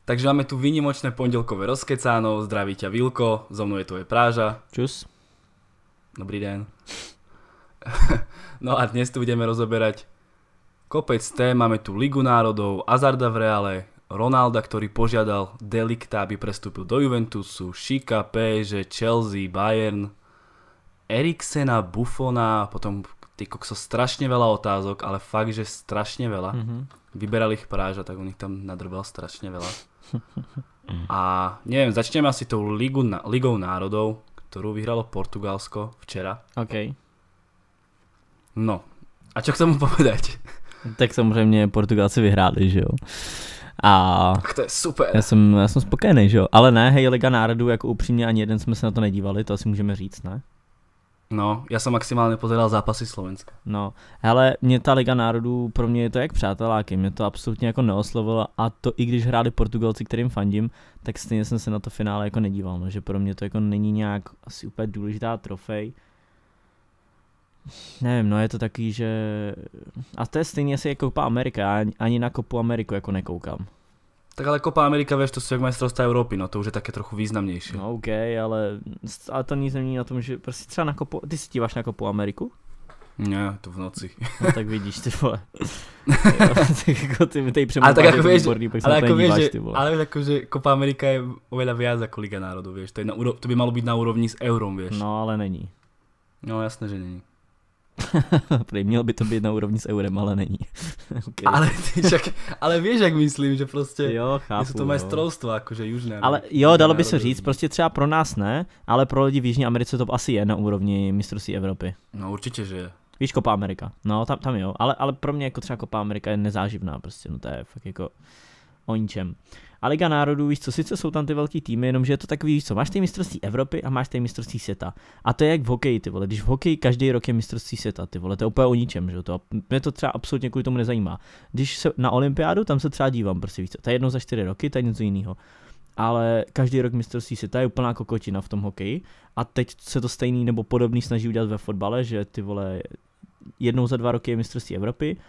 Takže máme tu výnimočné pondelkové rozkecáno, zdraví ťa Vilko, zo mnou je tu aj Práža. Čus. Dobrý den. No a dnes tu budeme rozoberať kopec tém, máme tu Ligu národov, Hazarda v Reále, Ronalda, ktorý požiadal Delikta, aby prestúpil do Juventusu, Šika, PSG, Chelsea, Bayern, Eriksena, Buffona, potom ty kokso strašne veľa otázok, ale fakt, že strašne veľa. Vyberal ich Práža, tak on ich tam nadrbal strašne veľa. A neviem, začneme asi tou Ligou národov, ktorú vyhralo Portugalsko včera. OK. No, a čo k tomu povedať? Tak samozřejmě Portugalci vyhráli, že jo. A Tak to je super. já jsem spokojený, že jo. Ale ne, hej, Liga národů, jako upřímně ani jeden jsme se na to nedívali, to asi můžeme říct, ne? No, ja som maximálne pozeral zápasy Slovenska. No, hele, mě ta Liga národů, pro mě je to jak přáteláky, mě to absolutně jako neoslovilo a to i když hráli Portugalci, kterým fandím, tak stejně jsem se na to finále jako nedíval, no, že pro mě to jako není nějak asi úplně důležitá trofej. Nevím, no je to takový, že... A to je stejně asi jako Copa Amerika, já ani na Copu Ameriku jako nekoukám. Tak ale Copa Amerika, vieš, to sú jak majstrovstvá Európy, no to už je také trochu významnejšie. No OK, ale to nic není na tom, že prostě třeba na Copu... Ty si díváš na Copu Ameriku? Nie, to v noci. No tak vidíš, ty vole. Tak jako ty mi tady Ale tak ako vieš, výborný, pak se ale na to ako vieš, díváš, že, ty vole. ale vieš, ako, že Copa Amerika je oveľa viac ako Liga národov, vieš, to, je to by malo byť na úrovni s eurom, vieš. No ale není. No jasné, že není. Prej, měl by to být na úrovni s eurem, ale není. Okay. Ale vieš, jak myslím, že prostě Jo, chápu, jsou to majstrovstva, akože južné. Ale jo, dalo by se říct, prostě třeba pro nás ne, ale pro lidi v Jižní Americe to asi je na úrovni mistrovství Evropy. No určitě, že je. Víš, Copa Amerika, no tam jo, ale pro mě jako třeba Copa Amerika je nezáživná prostě, no to je fakt jako o ničem. A Liga národů, víš co, sice jsou tam ty velký týmy, jenomže je to takový, víš co, máš ty mistrovství Evropy a máš ty mistrovství světa. A to je jak v hokeji, ty vole, když v hokeji každý rok je mistrovství světa, ty vole, to je úplně o ničem, že to, mě to třeba absolutně kvůli tomu nezajímá. Když se na olympiádu, tam se třeba dívám, prostě víš co, to je jednou za 4 roky, to je něco jiného. Ale každý rok mistrovství světa je úplná kokotina v tom hokeji a teď se to stejný nebo podobný snaží udělat ve fotbale, že ty vole, jednou za 2 roky je mistrovství Evropy,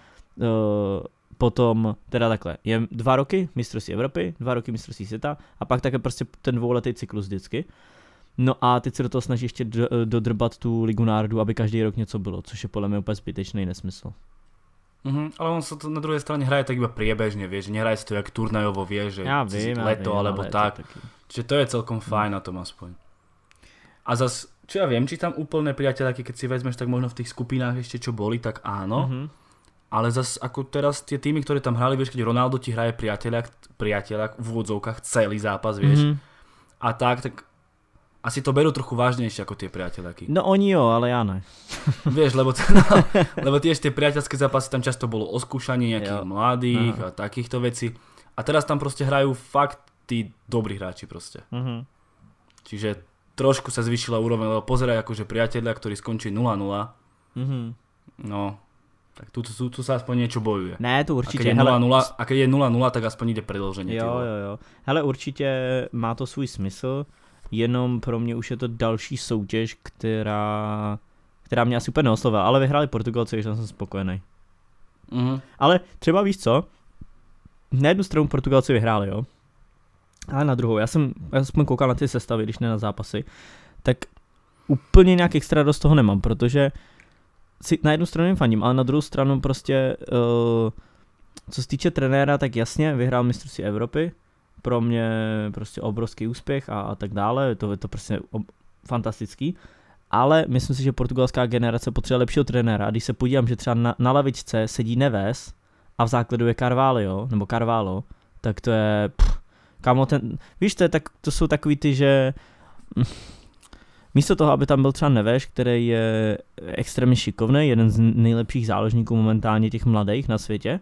potom, teda takhle, je 2 roky mistrovství Evropy, 2 roky mistrovství světa a pak také prostě ten dvouletý cyklus vždycky. No a teď se do toho snaží ještě dodrbat tu Ligu národů, aby každý rok něco bylo, což je podle mě úplně zbytečný nesmysl. Ale on sa to na druhej strane hraje tak iba priebežne, vieš, že nehraje sa to jak turnajovo, vieš, že Ja viem, leto alebo ale tak. Taký... Čiže to je celkom fajn na tom aspoň. A zas, čo ja viem, či tam úplné priateľaky, keď si vezmeš, tak možno v tých skupinách ešte čo boli, tak áno. Ale zas ako teraz tie týmy, ktoré tam hrali, vieš, keď Ronaldo ti hraje priateľa v úvodzovkách celý zápas, vieš. A tak asi to berú trochu vážnejšie ako tie priateľaky. No oni jo, ale ja ne. Vieš, lebo tiež tie priateľské zápasy tam často bolo o skúšaní nejakých mladých a takýchto vecí. A teraz tam proste hrajú fakt tí dobrí hráči proste. Čiže trošku sa zvýšila úroveň, lebo pozeraj akože priateľia, ktorí skončí 0-0. No, tak tu sa aspoň niečo bojuje. Ne, to určitě. A keď je 0-0, tak aspoň ide predĺženie. Jo. Hele, určitě má to svůj smysl, jenom pro mě už je to další soutěž, která mě asi úplně neoslovila, ale vyhráli Portugalci, takže jsem spokojený. Ale třeba víš co, na jednu stranu Portugalci vyhráli, jo, ale na druhou, já jsem koukal na ty sestavy, když ne na zápasy, tak úplně nějak extra dost toho nemám, protože si na jednu stranu jim fandím, ale na druhou stranu prostě, co se týče trenéra, tak jasně vyhrál mistrovství Evropy, pro mě prostě obrovský úspěch a tak dále, to je to prostě fantastický, ale myslím si, že portugalská generace potřebuje lepšího trenéra a když se podívám, že třeba na lavičce sedí Neves a v základu je Carvalho, tak to je, kámo, víš, to jsou takový ty, že místo toho, aby tam byl třeba Neves, který je extrémně šikovný, jeden z nejlepších záložníků momentálně těch mladých na světě,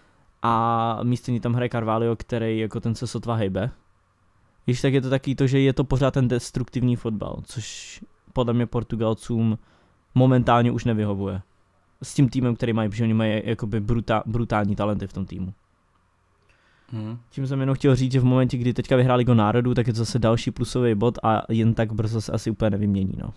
a místo ní tam hraje Carvalho, který jako ten se sotva hejbe. Víš, tak je to taky to, že je to pořád ten destruktivní fotbal, což podle mě Portugalcům momentálně už nevyhovuje. S tím týmem, který mají, protože oni mají jakoby brutální talenty v tom týmu. Tím jsem jenom chtěl říct, že v momentě, kdy teďka vyhráli Ligu národů, tak je to zase další plusový bod a jen tak brzo se asi úplně nevymění, no.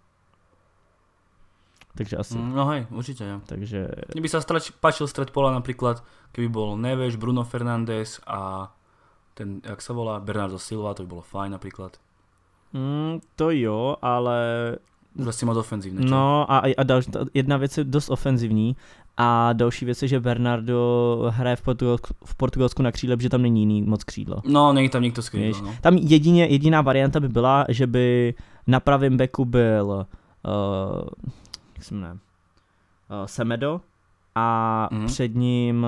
Takže asi. No hej, určite. Ja. Takže... Mne by sa páčil stred pola napríklad, keby bol Neves, Bruno Fernandes a ten, jak sa volá, Bernardo Silva, to by bolo fajn napríklad. To jo, ale... Vlastně moc ofenzivní. No a jedna věc je dost ofenzivní a další věc je, že Bernardo hraje v Portugalsku na křídle, protože tam není jiný moc křídlo. No, není tam nikto z křídla, no. Tam jediná varianta by byla, že by na pravém beku byl jak se jmenuje, Semedo a před ním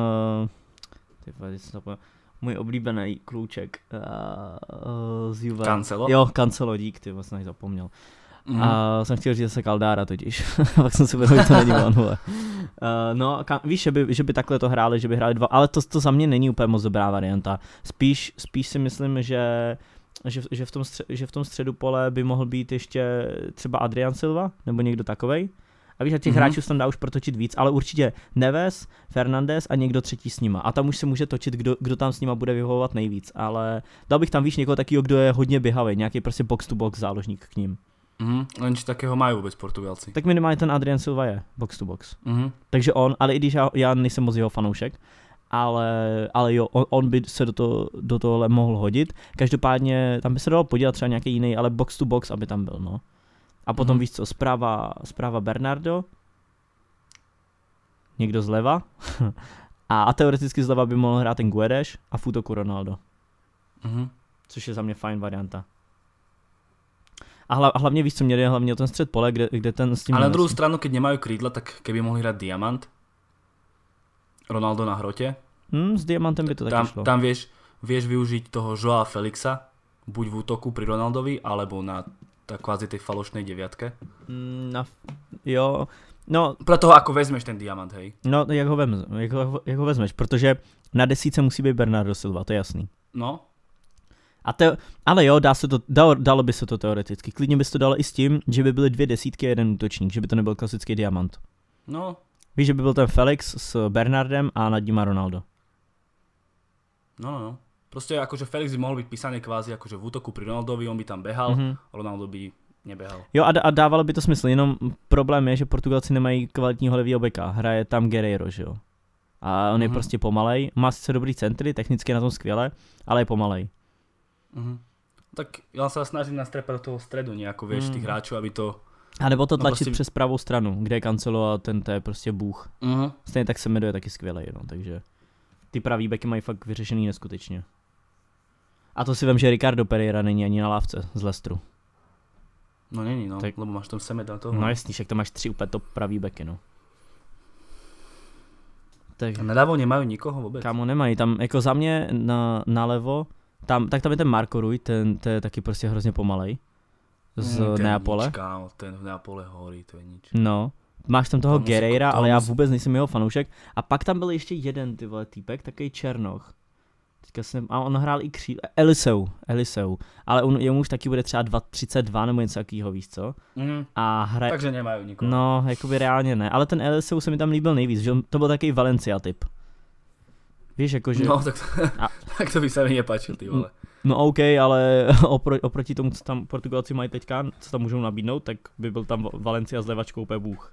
můj oblíbený klůček z Juve. Cancelo? Jo, Cancelo, dík, ty vlastně zapomněl. A jsem chtěl říct zase Caldára totiž, pak jsem si uvědomil, že to není on. No, víš, že by takhle to hráli, že by hráli dva, ale to za mě není úplně moc dobrá varianta. Spíš si myslím, že v tom středu pole by mohl být ještě třeba Adrian Silva, nebo někdo takovej. A víš, a těch hráčů se tam dá už protočit víc, ale určitě Neves, Fernandes a někdo třetí s nima. A tam už se může točit, kdo tam s nima bude vyhovovat nejvíc, ale dal bych tam, víš, někoho takového, kdo je hodně běhavý, nějaký prostě box to box záložník k ním. Lenže takého mají vůbec Portugalci. Tak minimálně ten Adrian Silva je box to box. Takže on, ale i když já nejsem moc jeho fanoušek, ale jo, on by se do tohohle mohl hodit. Každopádně tam by se dalo podívat třeba nějaký jiný, ale box to box, aby tam byl, no. A potom víš co, zpráva Bernardo, někdo zleva a teoreticky zleva by mohl hrát ten Guedes a v útoku Ronaldo. Což je za mě fajn varianta. A hlavně víš co, mě jde hlavně o ten střed pole, kde ten s tím... Ale na druhou stranu, keď nemají krídla, tak keby mohli hrát Diamant, Ronaldo na hrote. S Diamantem by to taky šlo. Tam vieš využiť toho Joao Felixa, buď v útoku pri Ronaldovi, alebo na kvázi tej falošnej deviatke. Jo, no... Pro toho, ako vezmeš ten Diamant, hej? No, jak ho vezmeš, protože na desíce musí být Bernardo Silva, to je jasný. No. Ale jo, dalo by se to teoreticky. Klidně by se to dalo i s tím, že by byly 2 desítky a 1 útočník, že by to nebyl klasický Diamant. No. Víš, že by byl ten Felix s Bernardem a nad ním Ronaldo. No. Proste akože Felix by mohol byť písaný kvázi akože v útoku pri Ronaldovi, on by tam behal, Ronaldo by nebehal. Jo a dávalo by to smysl, jenom problém je, že Portugalci nemají kvalitního levýho beka, hraje tam Guerreiro, že jo. A on je prostě pomalej, má sice dobrý centry, technicky na tom skvěle, ale je pomalej. Tak ja sa snažím nastrepať do toho stredu nejako, vieš, tých hráčov, aby to... A nebo to tlačit přes pravou stranu, kde je Cancelo a ten to je prostě bůh. Stejně tak Semedo je taky skvělej, no, takže ty pravý beky mají fakt vyřešený neskutečně. A to si vem, že Ricardo Pereira není ani na lávce z Leicesteru. No není, no, tak, lebo máš tam Semeda toho. No jasný, však tam máš 3 úplně top pravý beky, no. Tak. A naľavo nemajú nikoho vôbec. Kámo, nemají, tam jako za mě nalevo, tam je ten Marco Rui, ten je taky prostě hrozně pomalej. Z Neapole. Ten v Neapole horí, to je nič. No, máš tam toho Guerreira, ale já vůbec nejsem jeho fanoušek. A pak tam byl ještě jeden ty vole týpek, takový černoch. A on hrál i Eliseu, ale jemu už taky bude třeba 32 nebo něco takového, víš co? A takže nemají nikoho. No, jakoby reálně ne, ale ten Eliseu se mi tam líbil nejvíc, že to byl takový Valencia typ. Víš, jakože... No, tak to by se mi nepáčil, ty vole. No OK, ale oproti tomu, co tam Portugalci mají teďka, co tam můžou nabídnout, tak by byl tam Valencia s levačkou úplně bůh.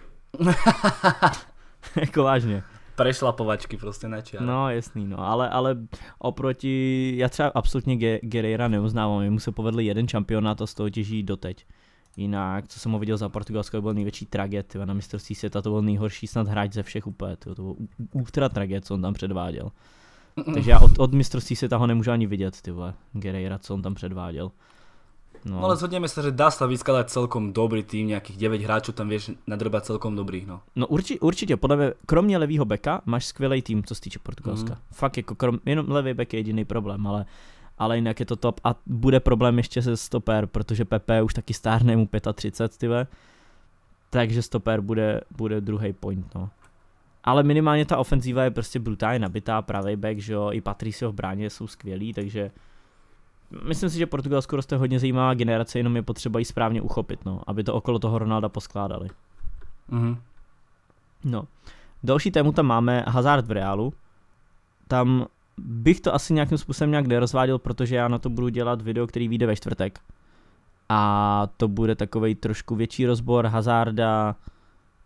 Jako vážně. Prešlapovačky prostě na čiare. No jasný, no, ale oproti, já třeba absolutně Guerreira neuznávám, jemu se povedl jeden šampionát a z toho těží doteď. Jinak, co jsem ho viděl za Portugalsko, byl největší traget, na mistrovství světa, to byl nejhorší snad hráč ze všech úplně, to byl ultra traget, co on tam předváděl. Takže já od mistrovství světa ho nemůžu ani vidět, ty vole, Guerreira, co on tam předváděl. No ale zhodneme sa, že dá sa vyskladať celkom dobrý tým, nejakých 9 hráčov tam vieš nadrbať celkom dobrých, no. No určitě, podle mě, kromě levýho beka máš skvělý tým, co se týče Portugalska. Fakt jako, jenom levý bek je jediný problém, ale jinak je to top a bude problém ještě se stoper, protože Pepe už taky stárne mu 35, tyve. Takže stoper bude druhý point, no. Ale minimálně ta ofenzíva je prostě brutálně nabitá, pravý back, že jo, i Patricio v bráně jsou skvělí, takže myslím si, že Portugalsko roste hodně zajímavá generace, jenom je potřeba ji správně uchopit, no, aby to okolo toho Ronalda poskládali. No, další tému tam máme Hazard v Reálu. Tam bych to asi nějakým způsobem nějak nerozváděl, protože já na to budu dělat video, který vyjde ve čtvrtek. A to bude takovej trošku větší rozbor Hazarda.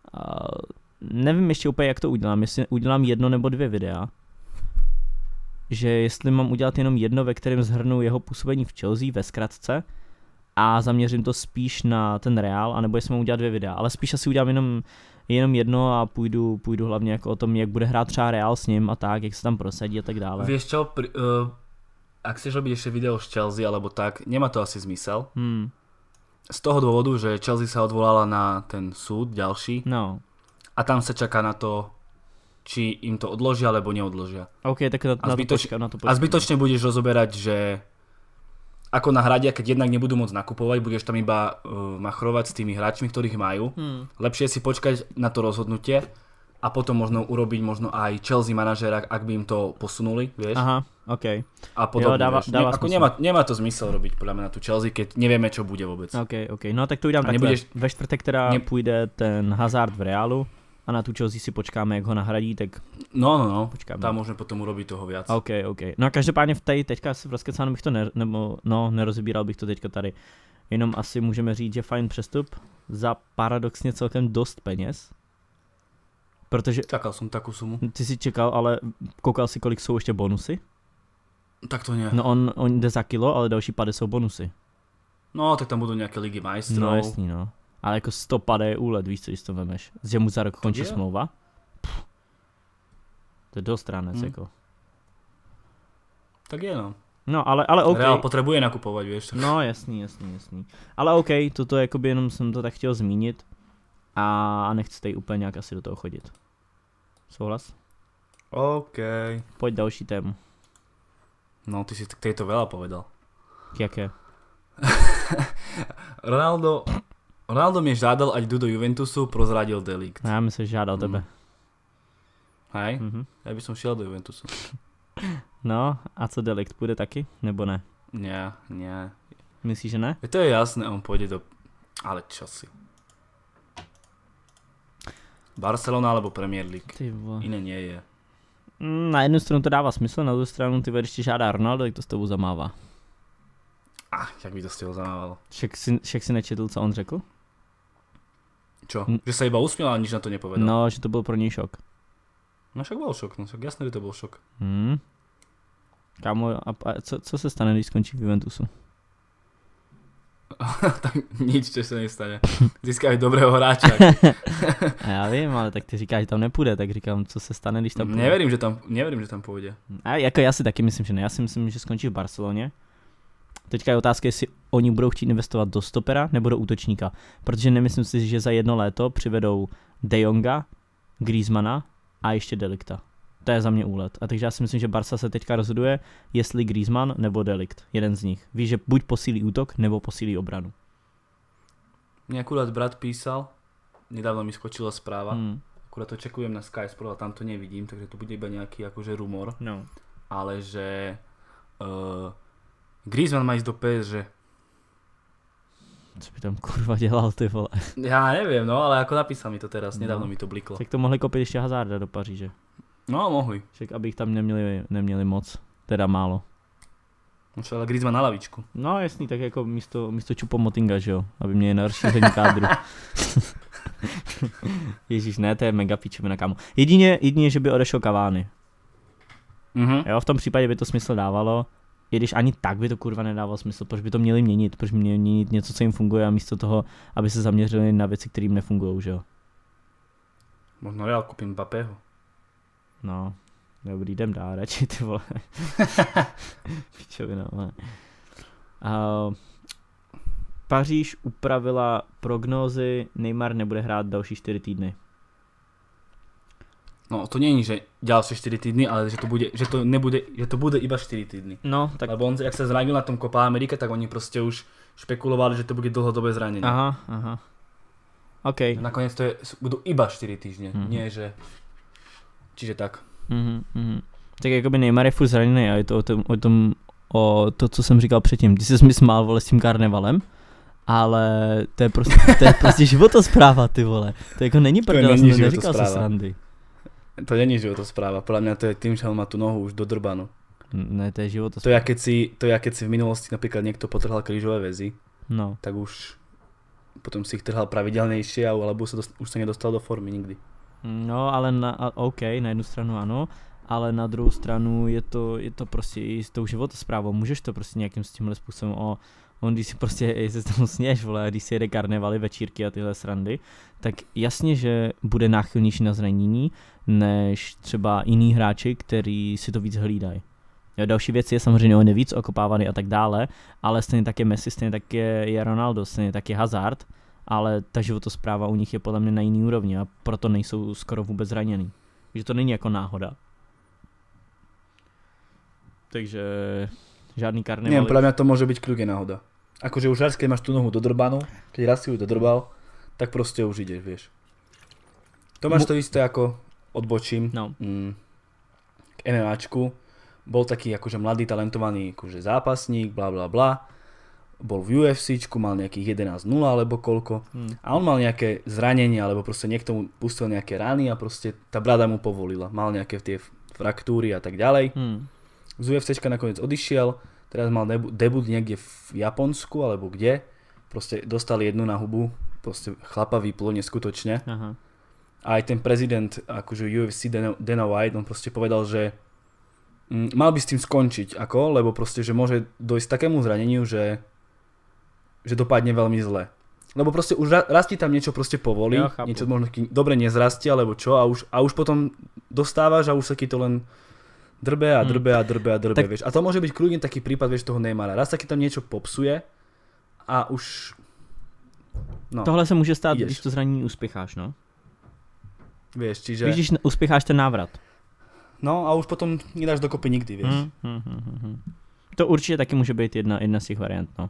Nevím ještě úplně, jak to udělám, jestli udělám 1 nebo 2 videa. že jestli mám udělat jenom jedno, ve kterém zhrnu jeho působení v Chelsea ve zkratce a zaměřím to spíš na ten Real, anebo jestli mám udělat 2 videa, ale spíš asi udělám jenom jedno a půjdu hlavně jako o tom, jak bude hrát třeba Real s ním a tak, jak se tam prosadí a tak dále. Vieš čo, ak chceš robiť ešte video z Chelsea alebo tak, nemá to asi zmysel. Z toho dôvodu, že Chelsea sa odvolala na ten súd ďalší a tam sa čaká na to, či im to odložia alebo neodložia. OK, tak na to počkám. A zbytočne budeš rozoberať, že ako nahradia, keď jednak nebudú môcť nakupovať, budeš tam iba machrovať s tými hráčmi, ktorých majú. Lepšie si počkať na to rozhodnutie a potom možno urobiť aj Chelsea manažéra, ak by im to posunuli, vieš. Aha, OK. A podobne, ako nemá to zmysel robiť podľa mňa na tú Chelsea, keď nevieme, čo bude vôbec. OK. No tak to udělám takhle. Ve čtvrtek teda půjde ten Hazard v Realu a na tu Chelsea si počkáme, jak ho nahradí, tak... No, počkáme. Tam môžeme potom urobiť toho viac. OK. No a každopádně teďka si v rozkecánu bych to nerozebíral bych to teďka tady. Jenom asi můžeme říct, že fajn přestup za paradoxně celkem dost peněz. Protože... Čakal som takú sumu. Ty si čekal, ale koukal si, kolik jsou ještě bonusy? Tak to nie. No on jde za kilo, ale další pady jsou bonusy. No, tak tam budou nějaké ligy majstrov. No jasný, no. Ale jako 100 pade je úlet, víš co, když to vemeš. Že mu za rok končí smlouva. To je dost ránec, jako. Tak je, no. No, ale OK. Real potřebuje nakupovat, víš. No, jasný. Ale OK, toto jakoby jenom jsem to tak chtěl zmínit. A nechci tady úplně nějak asi do toho chodit. Souhlas? OK. Pojď další tému. No, ty si k tejto veľa povedal. Jaké? Ronaldo mě žádal, ať jdu do Juventusu, prozradil De Ligt. Já myslím, že žádal tebe. Hej? Já bych šel do Juventusu. No, a co De Ligt, půjde taky, nebo ne? Ne. Myslíš, že ne? To je jasné, on půjde do... Ale čo si? Barcelona alebo Premier League. Jiné nie je. Na jednu stranu to dává smysl, na druhou stranu ty když ti žádá Ronaldo, tak to s tebou zamává. Jak by to s tebou zamávalo? Však si nečetl, co on řekl? Čo? Že sa iba usmiel a nič na to nepovedal? No, že to byl pro něj šok. No však bol šok, no však jasné, že to bol šok. Kámo, a co se stane, když skončí v Juventusu? Tak nič, čo sa nestane. Získajú dobrého hráča. A já vím, ale tak ty říkáš, že tam nepůjde, tak říkám, co se stane, když tam půjde. Neverím, že tam půjde. A jako já si taky myslím, že ne. Já si myslím, že skončí v Barceloně. Teďka je otázka, jestli oni budou chtít investovat do stopera nebo do útočníka. Protože nemyslím si, že za 1 léto přivedou De Jonga, Griezmana a ještě De Ligta. To je za mě úlet. A takže já si myslím, že Barca se teďka rozhoduje, jestli Griezmann nebo De Ligt. Jeden z nich. Víš, že buď posílí útok, nebo posílí obranu. Mně akurát brat písal, nedávno mi skočila správa, akurát to čekujem na Sky Sport, ale tam to nevidím, takže to bude iba nejaký akože rumor. No. Ale že Griezmann má ísť do PSG. Co by tam kurva dělal, ty vole? Já nevím, no, ale jako napísal mi to teraz, nedávno mi to bliklo. Tak to mohli koupit ještě Hazarda do Paříže. No, mohli. Však aby jich tam neměli moc, teda málo. No ale Griezmann na lavičku. No jasný, tak jako místo Choupo-Motinga, že jo, aby měli na rozšíření kádru. Ježíš, ne, to je mega píčovina, kámo. Jedině, že by odešel Cavani. Jo, v tom případě by to smysl dávalo. I když ani tak by to kurva nedávalo smysl, proč by to měli měnit, proč by měli měnit něco, co jim funguje a místo toho, aby se zaměřili na věci, které jim nefungujou, že jo. Možno Real koupím Mbappého. No, dobrý, jdem dál radši, ty vole. Pičovina, vole. Paříž upravila prognózy, Neymar nebude hrát další 4 týdny. No to není, že ďalšie 4 týdny, ale že to bude iba 4 týdny. No, tak... Lebo on, jak sa zranil na tom Copa America, tak oni proste už špekulovali, že to bude dlhodobé zranenie. Aha. OK. Nakoniec to budú iba 4 týždne, nie že... Čiže tak. Tak jakoby Neymar je furt zraněný a je to o to, co jsem říkal předtím. Ty jsi mi smál, vole, s tím karnevalem, ale to je prostě životospráva, ty vole. To jako není prdel, jsem neříkal se srandy. To není životospráva, podľa mňa to je tým, že on má tú nohu už dodrbanú. Ne, to je životospráva. To je, keď si v minulosti napríklad niekto potrhal krížové väzy, no. Tak už potom si ich trhal pravidelnejšie, alebo už sa nedostal do formy nikdy. No, ale OK, na jednu stranu ano, ale na druhou stranu je to prostě i s tou životosprávou, můžeš to prostě nějakým s tímhle způsobem, on když si prostě se tomu sněš, vole, když si jede karnevaly, večírky a tyhle srandy, tak jasně, že bude náchylnější na zranění, než třeba jiný hráči, který si to víc hlídají. Jo, další věc je samozřejmě, on je víc okopávaný a tak dále, ale stejně tak je Messi, stejně tak je Ronaldo, stejně tak je Hazard, ale ta životospráva u nich je podle mě na jiný úrovni a proto nejsou skoro vůbec zraněný. Takže to není jako náhoda. Takže žádný karneval. Neviem, podľa mňa to môže byť kľudne náhoda. Akože už raz, keď máš tú nohu dodrbanú, keď raz si ju dodrbal, tak proste už ideš, vieš. To máš to isté ako, odbočím, k MMAčku. Bol taký akože mladý, talentovaný akože zápasník, bla bla bla. Bol v UFCčku, mal nejakých 11-0 alebo koľko. A on mal nejaké zranenie, alebo proste niekto mu pustil nejaké rany a proste tá brada mu povolila. Mal nejaké tie fraktúry a tak ďalej. Z UFCčka nakoniec odišiel, teraz mal debut niekde v Japonsku alebo kde. Proste dostal jednu na hubu, proste chlapa vyplo neskutočne. Aha. A aj ten prezident akože UFC Dana White, on proste povedal, že mal by s tým skončiť, lebo proste, že môže dojsť takému zraneniu, že dopadne veľmi zle. Lebo proste už raz ti tam niečo proste povolí, niečo možno dobre nezrastie, alebo čo, a už potom dostávaš a už sa ti to len drbe, tak, vieš. A to môže byť kľudne taký prípad, vieš, toho Neymara. Raz sa ti tam niečo popsuje a už... No, tohle se může stát, když to zranění uspěcháš, no. Vieš, čiže... Když uspěcháš ten návrat. No a už potom nedáš dokopy nikdy, vieš. To určitě taky může být jedna z těch variant, no.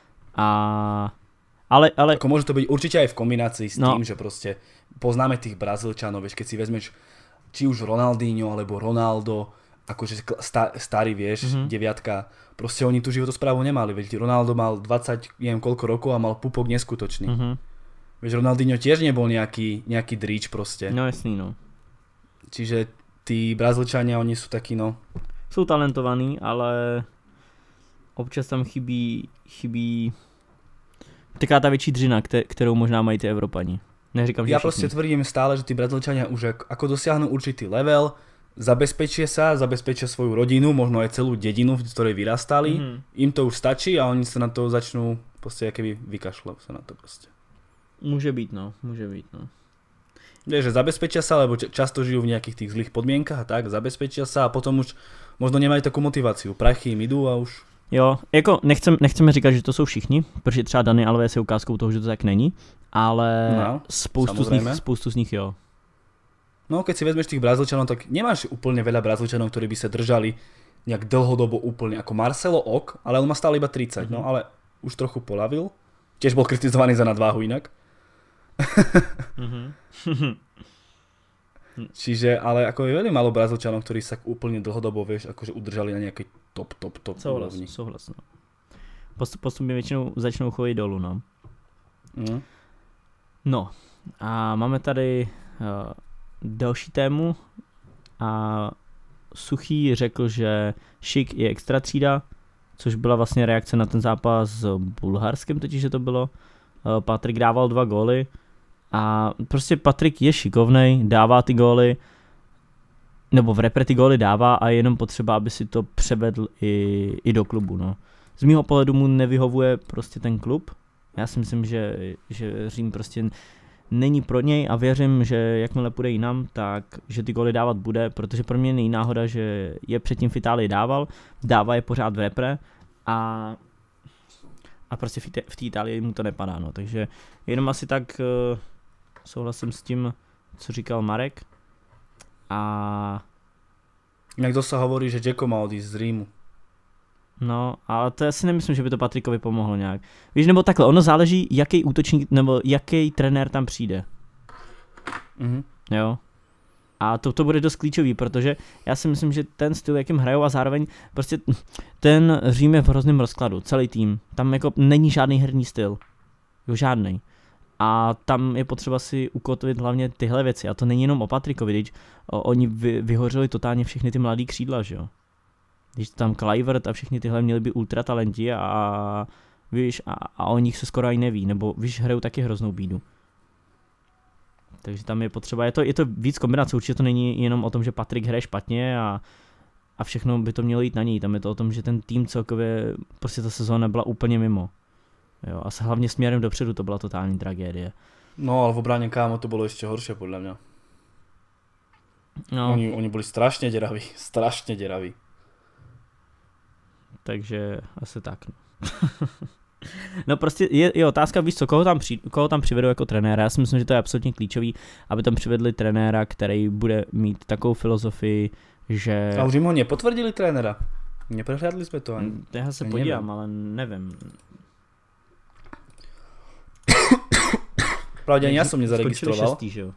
Ale... Ako môže to byť určite aj v kombinácii s tým, že proste poznáme tých Brazílčanov, vieš, keď si vezmeš či už Ronaldinho alebo Ronaldo, akože starý, vieš, deviatka, proste oni tú životosprávu nemali, veď Ronaldo mal 20, neviem koľko rokov a mal pupok neskutočný. Vieš, Ronaldinho tiež nebol nejaký dríč proste. No jasný, no. Čiže tí Brazílčania, oni sú takí, no. Jsou talentovaní, ale občas tam chybí taká ta větší dřina, kterou možná mají ty Evropani. Neříkám, že ja proste tvrdím stále, že tí Brazílčania už ako dosiahnu určitý level, zabezpečia svoju rodinu, možno aj celú dedinu, v ktorej vyrastali, im to už stačí a oni sa na to začnú proste akoby vykašľať sa na to proste. Může být, no. Vieš, že zabezpečia sa, lebo často žijú v nejakých tých zlých podmienkach a tak, zabezpečia sa a potom už možno nemají takú motiváciu, prachy im idú a už... Jo, jako nechceme říkat, že to jsou všichni, protože třeba Dani Alves je ukázkou toho, že to tak není, ale spoustu z nich jo. No, keď si vezmeš tých Brazílčanov, tak nemáš úplne veľa Brazílčanov, ktorí by sa držali nejak dlhodobo úplne, ako Marcelo ale on má stále iba 30, no ale už trochu polavil. Tiež bol kritizovaný za nadváhu inak. Čiže, ale ako je veľmi málo Brazílčanov, ktorí sa úplne dlhodobo, vieš, akože udržali na nejakej top úrovni. Souhlas, no. Postupně většinou začnou chodit dolů, no. No, a máme tady další tému a Suchý řekl, že Šik je extra třída, což byla vlastně reakce na ten zápas s Bulharskem, totiž že to bylo. Patrik dával 2 góly a prostě Patrik je šikovnej, dává ty góly, nebo v repre ty góly dává a je jenom potřeba, aby si to převedl i do klubu, no. Z mýho pohledu mu nevyhovuje prostě ten klub. Já si myslím, že Řím prostě není pro něj a věřím, že jakmile půjde jinam, tak že ty góly dávat bude, protože pro mě není náhoda, že je předtím v Itálii dává je pořád v repre a prostě v té Itálii mu to nepadá, no. Takže jenom asi tak souhlasím s tím, co říkal Marek. A... Inak to sa hovorí, že Dzeko má odísť z Římu. No, ale to já si nemyslím, že by to Patrikovi pomohlo nějak. Víš, nebo takhle, ono záleží, jaký útočník, nebo jaký trenér tam přijde. Jo. A to bude dost klíčový, protože já si myslím, že ten styl, jakým hrajou a zároveň prostě ten Řím je v hrozném rozkladu, celý tým. Tam jako není žádný herní styl. Jo, žádný. A tam je potřeba si ukotvit hlavně tyhle věci. A to není jenom o Patrikovi, když oni vyhořeli totálně všechny ty mladý křídla, že jo. Když tam Kluivert a všichni tyhle měli by ultra talenti a víš, a o nich se skoro ani neví, nebo víš, hrajou taky hroznou bídu. Takže tam je potřeba, je to víc kombinace, určitě to není jenom o tom, že Patrik hraje špatně a všechno by to mělo jít na něj, tam je to o tom, že ten tým celkově, prostě ta sezóna byla úplně mimo. Jo, a hlavně směrem dopředu to byla totální tragédie. No, ale v obrane kámo to bolo ešte horšie podľa mňa. No. Oni boli strašne deraví. Takže asi tak. No, no prostě je otázka, víš co, koho tam přivedou jako trenéra. Já si myslím, že to je absolutně klíčový, aby tam přivedli trenéra, který bude mít takovou filozofii, že... A už jim ho nepotvrdili trenéra? Neprehľadli sme to ani. Já se podívám, ale nevím. Pravde, ani ja som nezaregistroval. Skončili 6, že jo?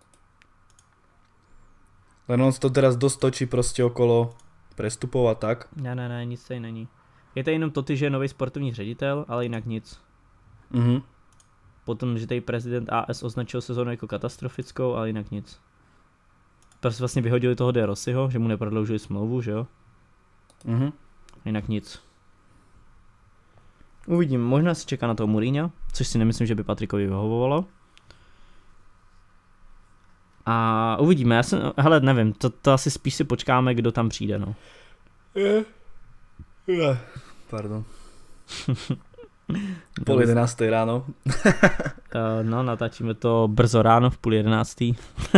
Len on to teraz dosť točí proste okolo prestupov a tak. Ne, nic tady není. Je tady jenom to, že je nový sportovní ředitel, ale jinak nic. Mhm. Potom, že tady prezident AS označil sezónu jako katastrofickou, ale jinak nic. Prostě vlastně vyhodili toho De Rossiho, že mu neprodloužili smlouvu, že jo? Mhm. Jinak nic. Uvidím, možná se čeká na toho Mourinha, což si nemyslím, že by Patrikovi vyhovovalo. A uvidíme, hele, nevím, to asi spíš si počkáme, kdo tam přijde, no. Pardon. 10:30 ráno. No, natáčíme to brzo ráno v 10:30.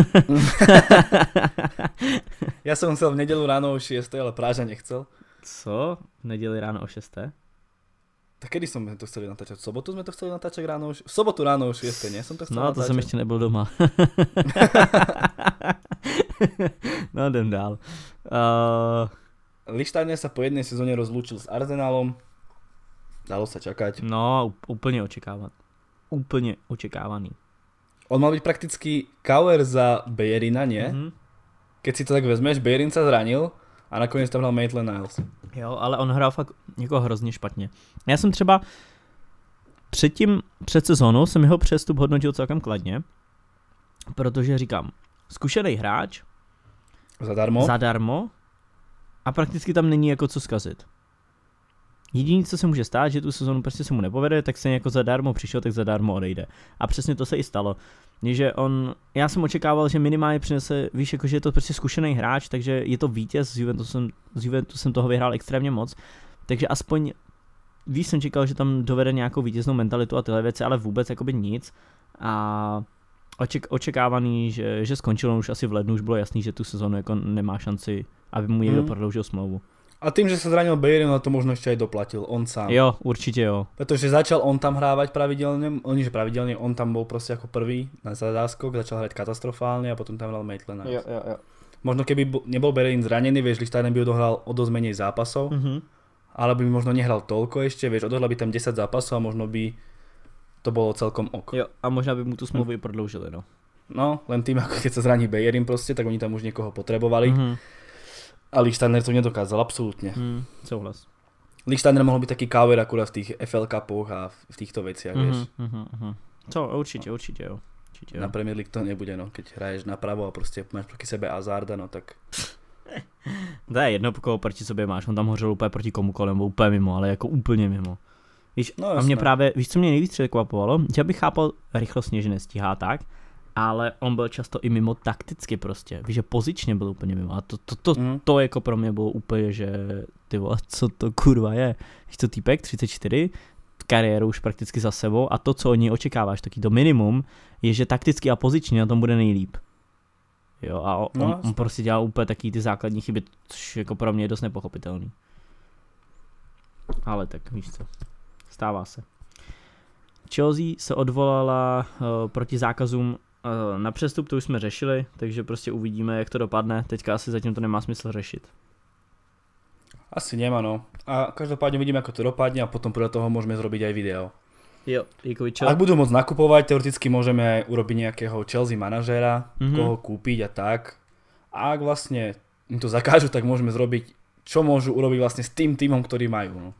Ja som chcel v nedeľu ráno o 6, ale Práža nechcel. Co? V neděli ráno o 6? Tak kedy sme to chceli natáčať? V sobotu sme to chceli natáčať ráno v sobotu ráno o 6, nie? Som to chcel natáčať. No, to jsem ještě nebyl doma. No, jdem dál. Lichtsteiner sa po jednej sezóne rozlúčil s Arsenalom. Dalo sa čakať. No, úplně očekávaný. On mal byť prakticky cover za Bellerina, nie? Mm-hmm. Keď si to tak vezmeš, Bellerin sa zranil a nakonec tam hral Maitland Niles. Jo, ale on hrál fakt jako hrozně špatně. Já jsem třeba před sezónou jsem jeho přestup hodnotil celkem kladně, protože říkám, zkušený hráč, zadarmo a prakticky tam není jako co zkazit. Jediné, co se může stát, že tu sezonu prostě se mu nepovede, tak se jako zadarmo přišel, tak zadarmo odejde. A přesně to se i stalo. Že já jsem očekával, že minimálně přinese, víš, jako, že je to prostě zkušený hráč, takže je to vítěz, s Juventusem toho vyhrál extrémně moc, takže aspoň, víš, jsem čekal, že tam dovede nějakou vítěznou mentalitu a tyhle věci, ale vůbec jakoby nic. A očekávaný, že skončil, on už asi v lednu, už bylo jasný, že tu sezonu jako nemá šanci, aby mu někdo prodloužil smlouvu. A tým, že sa zranil Bellerin, na to možno ešte aj doplatil, on sám. Jo, určite jo. Pretože začal on tam hrávať pravidelne, on tam bol proste ako prvý na záskok, začal hrať katastrofálne a potom tam hral Maitland. Jo. Možno keby nebol Bellerin zranený, vieš, Lichtsteiner by odohral o dosť menej zápasov, ale by možno nehral toľko ešte, vieš, odohral by tam 10 zápasov a možno by to bolo celkom ok. Jo, a možná by mu tu smlouvu i prodloužili, no. No, len tým, ako keď sa zraní Bellerin proste, tak oni tam už niekoho potrebovali. A Lichtsteiner to nedokázal, absolútne. Souhlas. Lichtsteiner mohol byť taký cover akurát v tých FL Cupoch a v týchto veciach, vieš. Co, určite jo. Na Premier League to nebude, no. Keď hraješ napravo a proste máš proti sebe Hazarda, no tak... To je jedno, koho proti sobě máš, on tam hořel úplně proti komukoliv, nebo úplně mimo, ale jako úplně mimo. Víš, no, a mě právě, víš, co mě nejvíc překvapovalo? Já bych chápal rychlostně, že nestíhá tak, ale on byl často i mimo takticky prostě, víš, že pozičně byl úplně mimo a to jako pro mě bylo úplně, že ty vole, co to kurva je, víš to týpek, 34, kariéru už prakticky za sebou a to, co od něj očekáváš, taky to minimum, je, že takticky a pozičně na tom bude nejlíp. Jo, a on prostě dělal úplně taky ty základní chyby, což jako pro mě je dost nepochopitelný. Ale tak víš co, stává se. Chelsea se odvolala proti zákazům na přestup, to už jsme řešili, takže prostě uvidíme, jak to dopadne. Teďka asi zatím to nemá smysl řešit. Asi nemá, no. A každopádne vidíme, ako to dopadne a potom podľa toho môžeme zrobiť aj video. Jo, Ak budú môcť nakupovať, teoreticky môžeme aj urobiť nejakého Chelsea manažéra, koho kúpiť a tak. A ak vlastne im to zakážu, tak môžeme zrobiť, čo môžu urobiť vlastne s tým týmom, ktorý majú. No.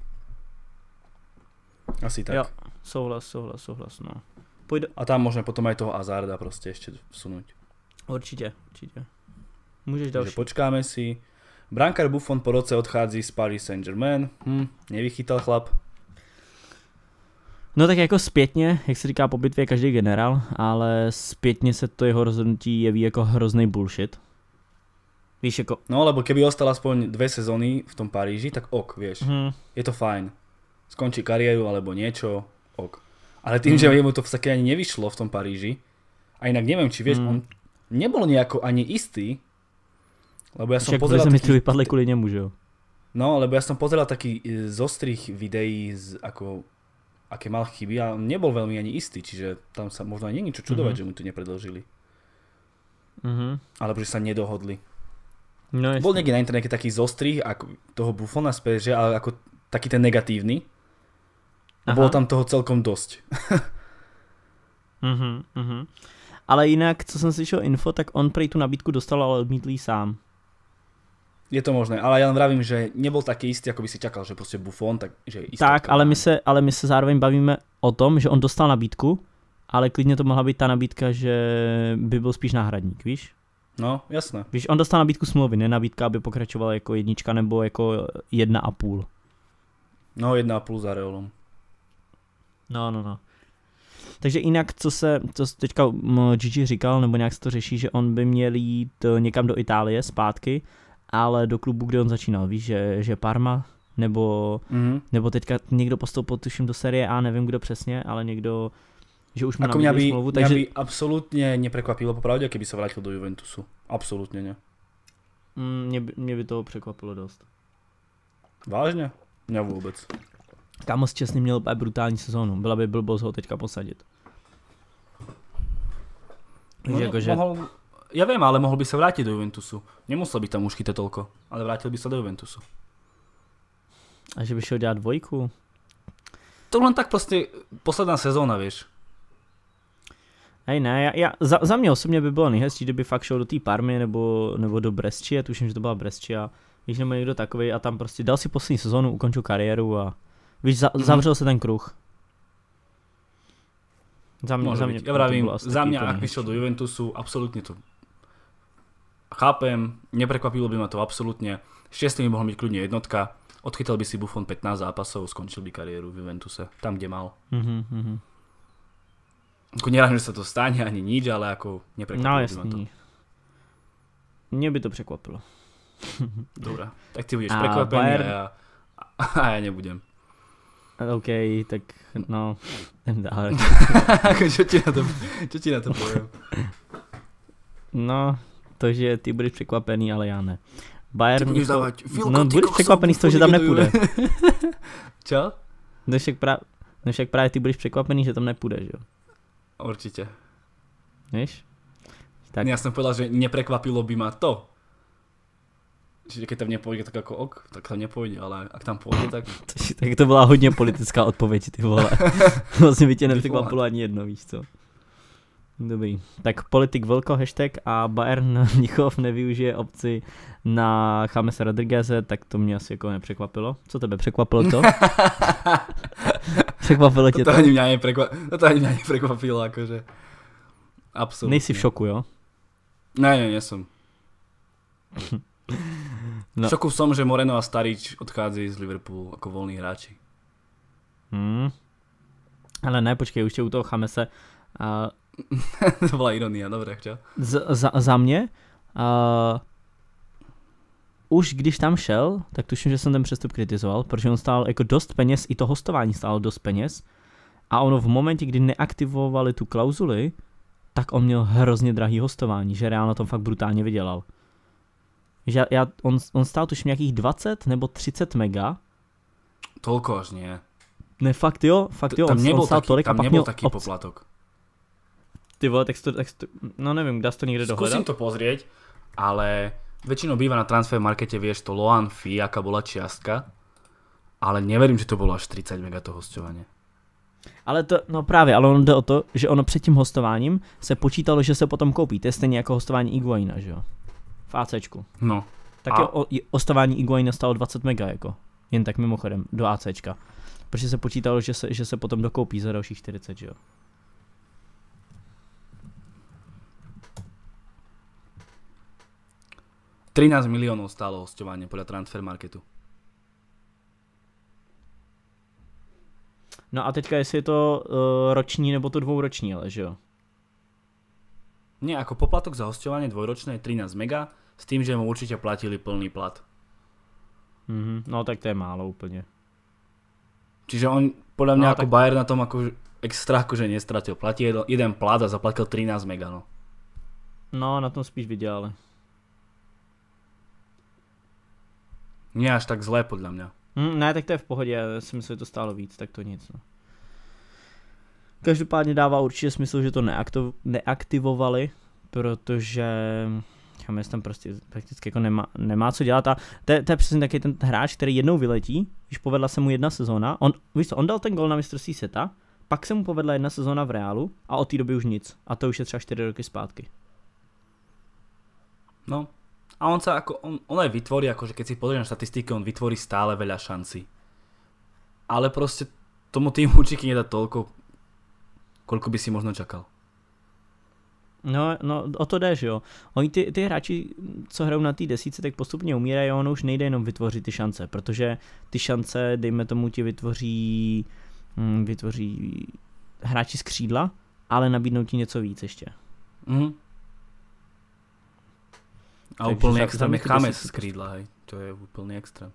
Asi tak. Jo, souhlas, no. A tam môžeme potom aj toho Hazarda proste ešte vsunúť. Určite. Môžeš ďalší. Takže počkáme si. Brankár Buffon po roce odchází z Paris Saint-Germain. Nevychytal chlap. No tak jako zpětně, jak se říká po bitvě je každý generál, ale zpětně se to jeho rozhodnutí jeví jako hrozný bullshit. Víš jako... No lebo keby ostal aspoň 2 sezóny v tom Paríži, tak ok, vieš. Je to fajn. Skončí kariéru alebo niečo, ok. Ale tým, že mu to v také ani nevyšlo v tom Paríži, a inak neviem, či vieš, on nebol nejako ani istý, lebo ja som pozeral taký... vypadli kvôli nemu, že jo? No, lebo ja som pozeral taký zostrých videí, ako aké mal chyby a on nebol veľmi ani istý, čiže tam sa možno aj nie niečo čudovať, že mu to nepredĺžili. Alebo že sa nedohodli. No, bol niekde na internete taký zostrih ako toho Buffona z PSG, ale ako taký ten negatívny. Bolo tam toho celkom dosť. Ale jinak, co jsem slyšel info, tak on prej tu nabídku dostal, ale odmítl jí sám. Je to možné, ale ja len vravím, že nebol taký istý, ako by si čakal, že proste Buffon, takže je istý. Tak, ale my se zároveň bavíme o tom, že on dostal nabídku, ale klidně to mohla být ta nabídka, že by byl spíš náhradník, víš? No, jasné. Víš, on dostal nabídku smlouvy, ne nabídka, aby pokračoval jako 1 nebo jako 1,5. No, 1,5 za Realom. No. Takže jinak, co teďka Gigi říkal, nebo nějak se to řeší, že on by měl jít někam do Itálie zpátky, ale do klubu, kde on začínal, víš, že Parma, nebo teďka někdo postoupil, tuším, do série A, nevím kdo přesně, ale někdo, že už mu nabídli smlouvu, takže... Mňa by absolútne neprekvapilo popravde, keby sa vrátil do Juventusu. Absolútne ne. Mě by to překvapilo dost. Vážně? Mňa vůbec. Kámo Šťastný měl brutální sezónu, byla by blbost ho teďka posadit. No, mohol, ja viem, ale mohol by sa vrátiť do Juventusu. Nemusel by tam už chytať toľko, ale vrátil by sa do Juventusu. A že by šel dělat 2? To len tak prostě posledná sezóna, vieš. Hej ne, za mě osobně by bylo nejhezčí, kdyby fakt šel do té Parmy nebo do Brescia, tuším, že to byla Brescia, víš, nebo někdo takovej a tam prostě dal si poslední sezónu, ukončil kariéru a víš, zavřel se ten kruh. Za mě ja vravím, za mňa, ak vyšiel do Juventusu, absolútne to chápem, neprekvapilo by ma to absolútne. Šťastný by mohol byť kľudne jednotka, odchytal by si Buffon 15 zápasov, skončil by kariéru v Juventuse, tam, kde mal. Ako nerážem, že sa to stane ani nič, ale ako neprekvapilo by ma to. Mne by to překvapilo. Dobre, tak ty budeš prekvapený a ja nebudem. OK, tak no, dále. Čo ti na to poviem? No, to, že ty budeš překvapený, ale já ne. Bayern... Ty budeš dávať Filko, no, budeš překvapený z toho, že tam nepůjde. Čo? No však právě ty budeš překvapený, že tam nepůjde, že jo? Určite. Víš? Tak. Ja som povedal, že neprekvapilo by ma to. Čiže keď tam nepôjde, tak ako ok, tak tam nepôjde, ale ak tam pôjde, tak... Tak to byla hodně politická odpověď, ty vole. Vlastně by tě nepřekvapilo ani jedno, víš co. Dobrý. Tak politik Vlko, hashtag a Bayern Mnichov nevyužije opci na Chamese Rodrigueze, tak to mě asi jako nepřekvapilo. Co tebe překvapilo to? Překvapilo tě to? To ani mňa neprekvapilo, akože. Absolutně. Nejsi v šoku, jo? Ne, som. No. V šoku som, že Moreno a Starič odchádzajú z Liverpoolu ako voľní hráči. Ale ne, počkej, už je u toho Chamese. To byla ironia, dobré, čo? Za mě, už když tam šel, tak tuším, že jsem ten přestup kritizoval, protože on stál jako dost peněz, i to hostování stálo dost peněz a ono v momentě, kdy neaktivovali tu klauzuli, tak on měl hrozně drahý hostování, že reálně tom fakt brutálně vydělal. Že on stál tuším nějakých 20 nebo 30 mega. Toľko až nie. Ne, fakt jo, tam on stál tolik tam a pak nebol měl taký poplatok. Ty vole, tak no nevím, dá se to někde dohledat? Skúsim to pozrieť, ale väčšinou býva na transfer markete, vieš, to Loan fee, aká bola čiastka, ale neverím, že to bolo až 30 mega to hostovanie. Ale to, no právě, ale ono jde o to, že ono před tím hostováním se počítalo, že se potom koupí, to je stejně jako hostování Higuaina, že jo? V ACčku. No. Tak hostování Higuaina stalo 20 mega, jako, jen tak mimochodem, do ACčka. Protože se počítalo, že se potom dokoupí za dalších 40, že jo? $13 miliónov stálo hostovanie podľa transfer marketu. No a teďka jestli je to roční nebo to dvouroční, ale že jo? Nie, ako poplatok za hosťovanie dvojročné je 13 mega, s tým, že mu určite platili plný plat. No tak to je málo úplně. Čiže on, podľa mňa No, ako tak... Bayern na tom ako extra akože nestratil. Platí jeden plat a zaplatil 13 mega, no. No, na tom spíš vydělali. Nie až tak zlé podľa mňa. Ne, tak to je v pohodě, já si myslím, že to stálo víc, tak to nic. No. Každopádně dává určitě smysl, že to neaktivovali, protože James tam prostě prakticky jako nemá co dělat a to je přesně taky ten hráč, který jednou vyletí, když povedla se mu jedna sezóna, on dal ten gol na mistrovství světa, pak se mu povedla jedna sezóna v Reálu a od té doby už nic. A to už je třeba 4 roky zpátky. No. A on sa ako, on aj vytvorí, akože keď si pozrieš na štatistiky, on vytvorí stále veľa šancí. Ale proste tomu týmu určite nedá toľko, koľko by si možno čakal. No, o to jde, že jo. Oni ty hráči, co hrajou na té desíce, tak postupně umírají a ono už nejde jenom vytvořit ty šance, protože ty šance, dejme tomu, ti vytvoří hráči z křídla, ale nabídnou ti něco víc ještě. A takže úplný extrém je James z krídla, hej. To je úplný extrém.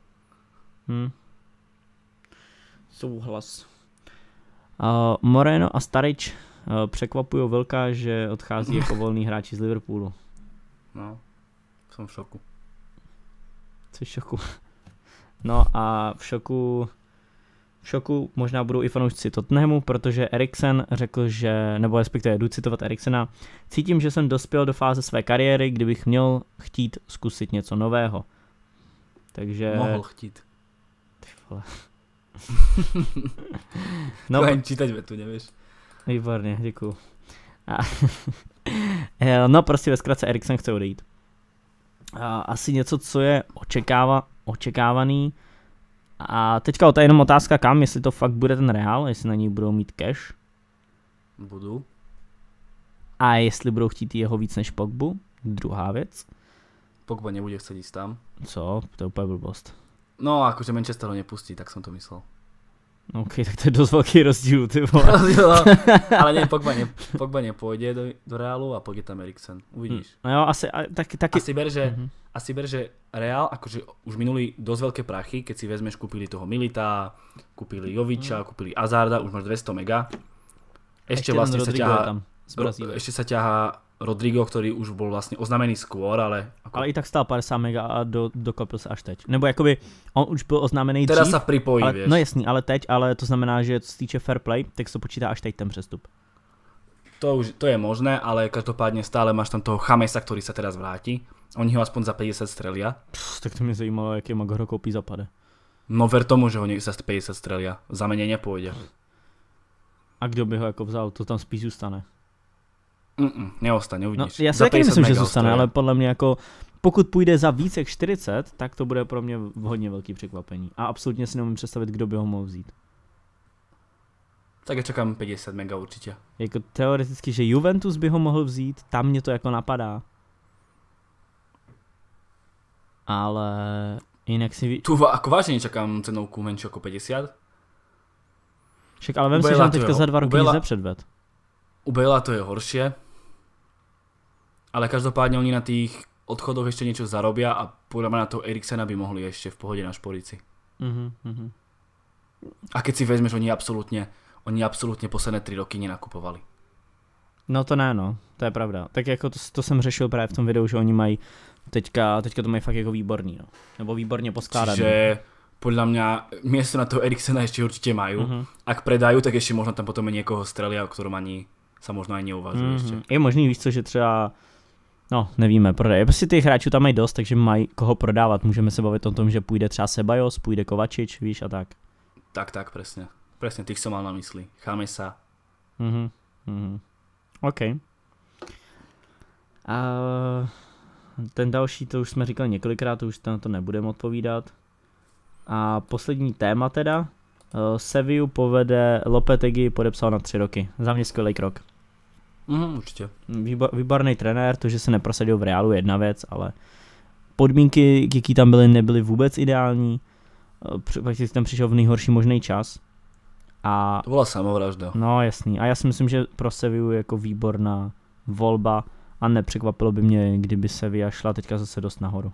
Souhlas. Moreno a Starič překvapují Velká, že odchází jako volný hráči z Liverpoolu. No, jsem v šoku. Jsi v šoku. No a v šoku možná budou i fanoušci Tottenhamu, protože Eriksen řekl, že, nebo respektive jdu citovat Eriksena, cítím, že jsem dospěl do fáze své kariéry, kdybych měl chtít zkusit něco nového. Takže... Mohl chtít. Ty vole. No, ani čítať vetu, nevieš. Výborně, děkuju. No prostě ve zkratce Eriksen chce odejít. Asi něco, co je očekávaný. A teďka to je jenom otázka kam, jestli to fakt bude ten Real, jestli na něj budou mít cash. Budou. A jestli budou chtít jeho víc než Pogbu, druhá věc. Pogba nebude chcieť ísť tam. Co? To je úplně blbost. No, akože Manchester ho nepustí, tak som to myslel. OK, tak to je dost velký rozdíl, ty vole. Ale nie, Pogba nepôjde do Realu a pôjde tam Eriksen. Uvidíš. No jo, taky... Asi ber, že Real, akože už minuli dosť veľké prachy, keď si vezmeš, kúpili toho Milita, kúpili Joviča, kúpili Hazarda, už máš 200 mega. Ešte vlastne sa ťahá Rodrigo, ktorý už bol vlastne oznámený skôr, ale... Ale i tak stál 50 mega a dokopil se až teď. Nebo jakoby, on už byl oznámený dřív. Teraz sa pripojí, ale, vieš. No jasný, ale teď, ale to znamená, že co se týče fair play, tak se to počítá až teď ten přestup. To je možné, ale každopádne stále máš tam toho Chamesa, ktorý sa teraz vráti. Oni ho aspoň za 50 strelia. Tak to mě zajímalo, jaký Magoro koupí zapade. No ver tomu, že ho za 50 strelia. Za mene nepôjde. A kdo by ho jako vzal? To tam spíš zůstane. Neostane, uvidíš. No, já si taky myslím, že zůstane, ale podle mě jako pokud půjde za víc jak 40, tak to bude pro mě hodně velký překvapení. A absolutně si nemůžu představit, kdo by ho mohl vzít. Tak ja čekám 50 mega určitě. Jako teoreticky, že Juventus by ho mohl vzít, tam mě to jako napadá. Ale jinak si... Tu ako vážne nečakám cenovku menšiu ako 50. Však ale vem si, že on teďka za 2 roky nic nepředved. U Bela to je horšie. Ale každopádne oni na tých odchodoch ešte niečo zarobia a podľa mňa na toho Eriksena by mohli ešte v pohode na šporici. A keď si vezmeš, oni absolútne posledné 3 roky nenakupovali. No to ne, no, to je pravda. Tak jako to jsem řešil právě v tom videu, že oni mají teďka to mají fakt jako výborný, no. Nebo výborně poskládaný. Čiže podľa mňa miesto na toho Eriksena ešte určite majú. Ak predajú, tak ešte možno tam potom niekoho strelia, o ktorom ani sa možno aj neuvažuje ešte. Je možný, víš co, že třeba no, nevíme, prodej. Prostě těch hráčů tam mají dost, takže mají koho prodávat. Můžeme se bavit o tom, že půjde třeba Sebajos, půjde Kovačič, víš, a tak. Tak, presne. Presne tých som mal na mysli. Chamesa. OK. A ten další, to už jsme říkali několikrát, to už na to nebudeme odpovídat. A poslední téma teda. Sevillu povede Lopetegui, podepsal na 3 roky. Za mě skvělý krok. Určitě. Výborný trenér, to, že se neprosadil v Reálu je jedna věc, ale podmínky, jaký tam byly, nebyly vůbec ideální. Prakticky tam přišel v nejhorší možný čas. A To bola samovražda. no jasný. A já si myslím, že pro Sevillu je jako výborná volba a nepřekvapilo by mě, kdyby Sevilla šla teďka zase dost nahoru.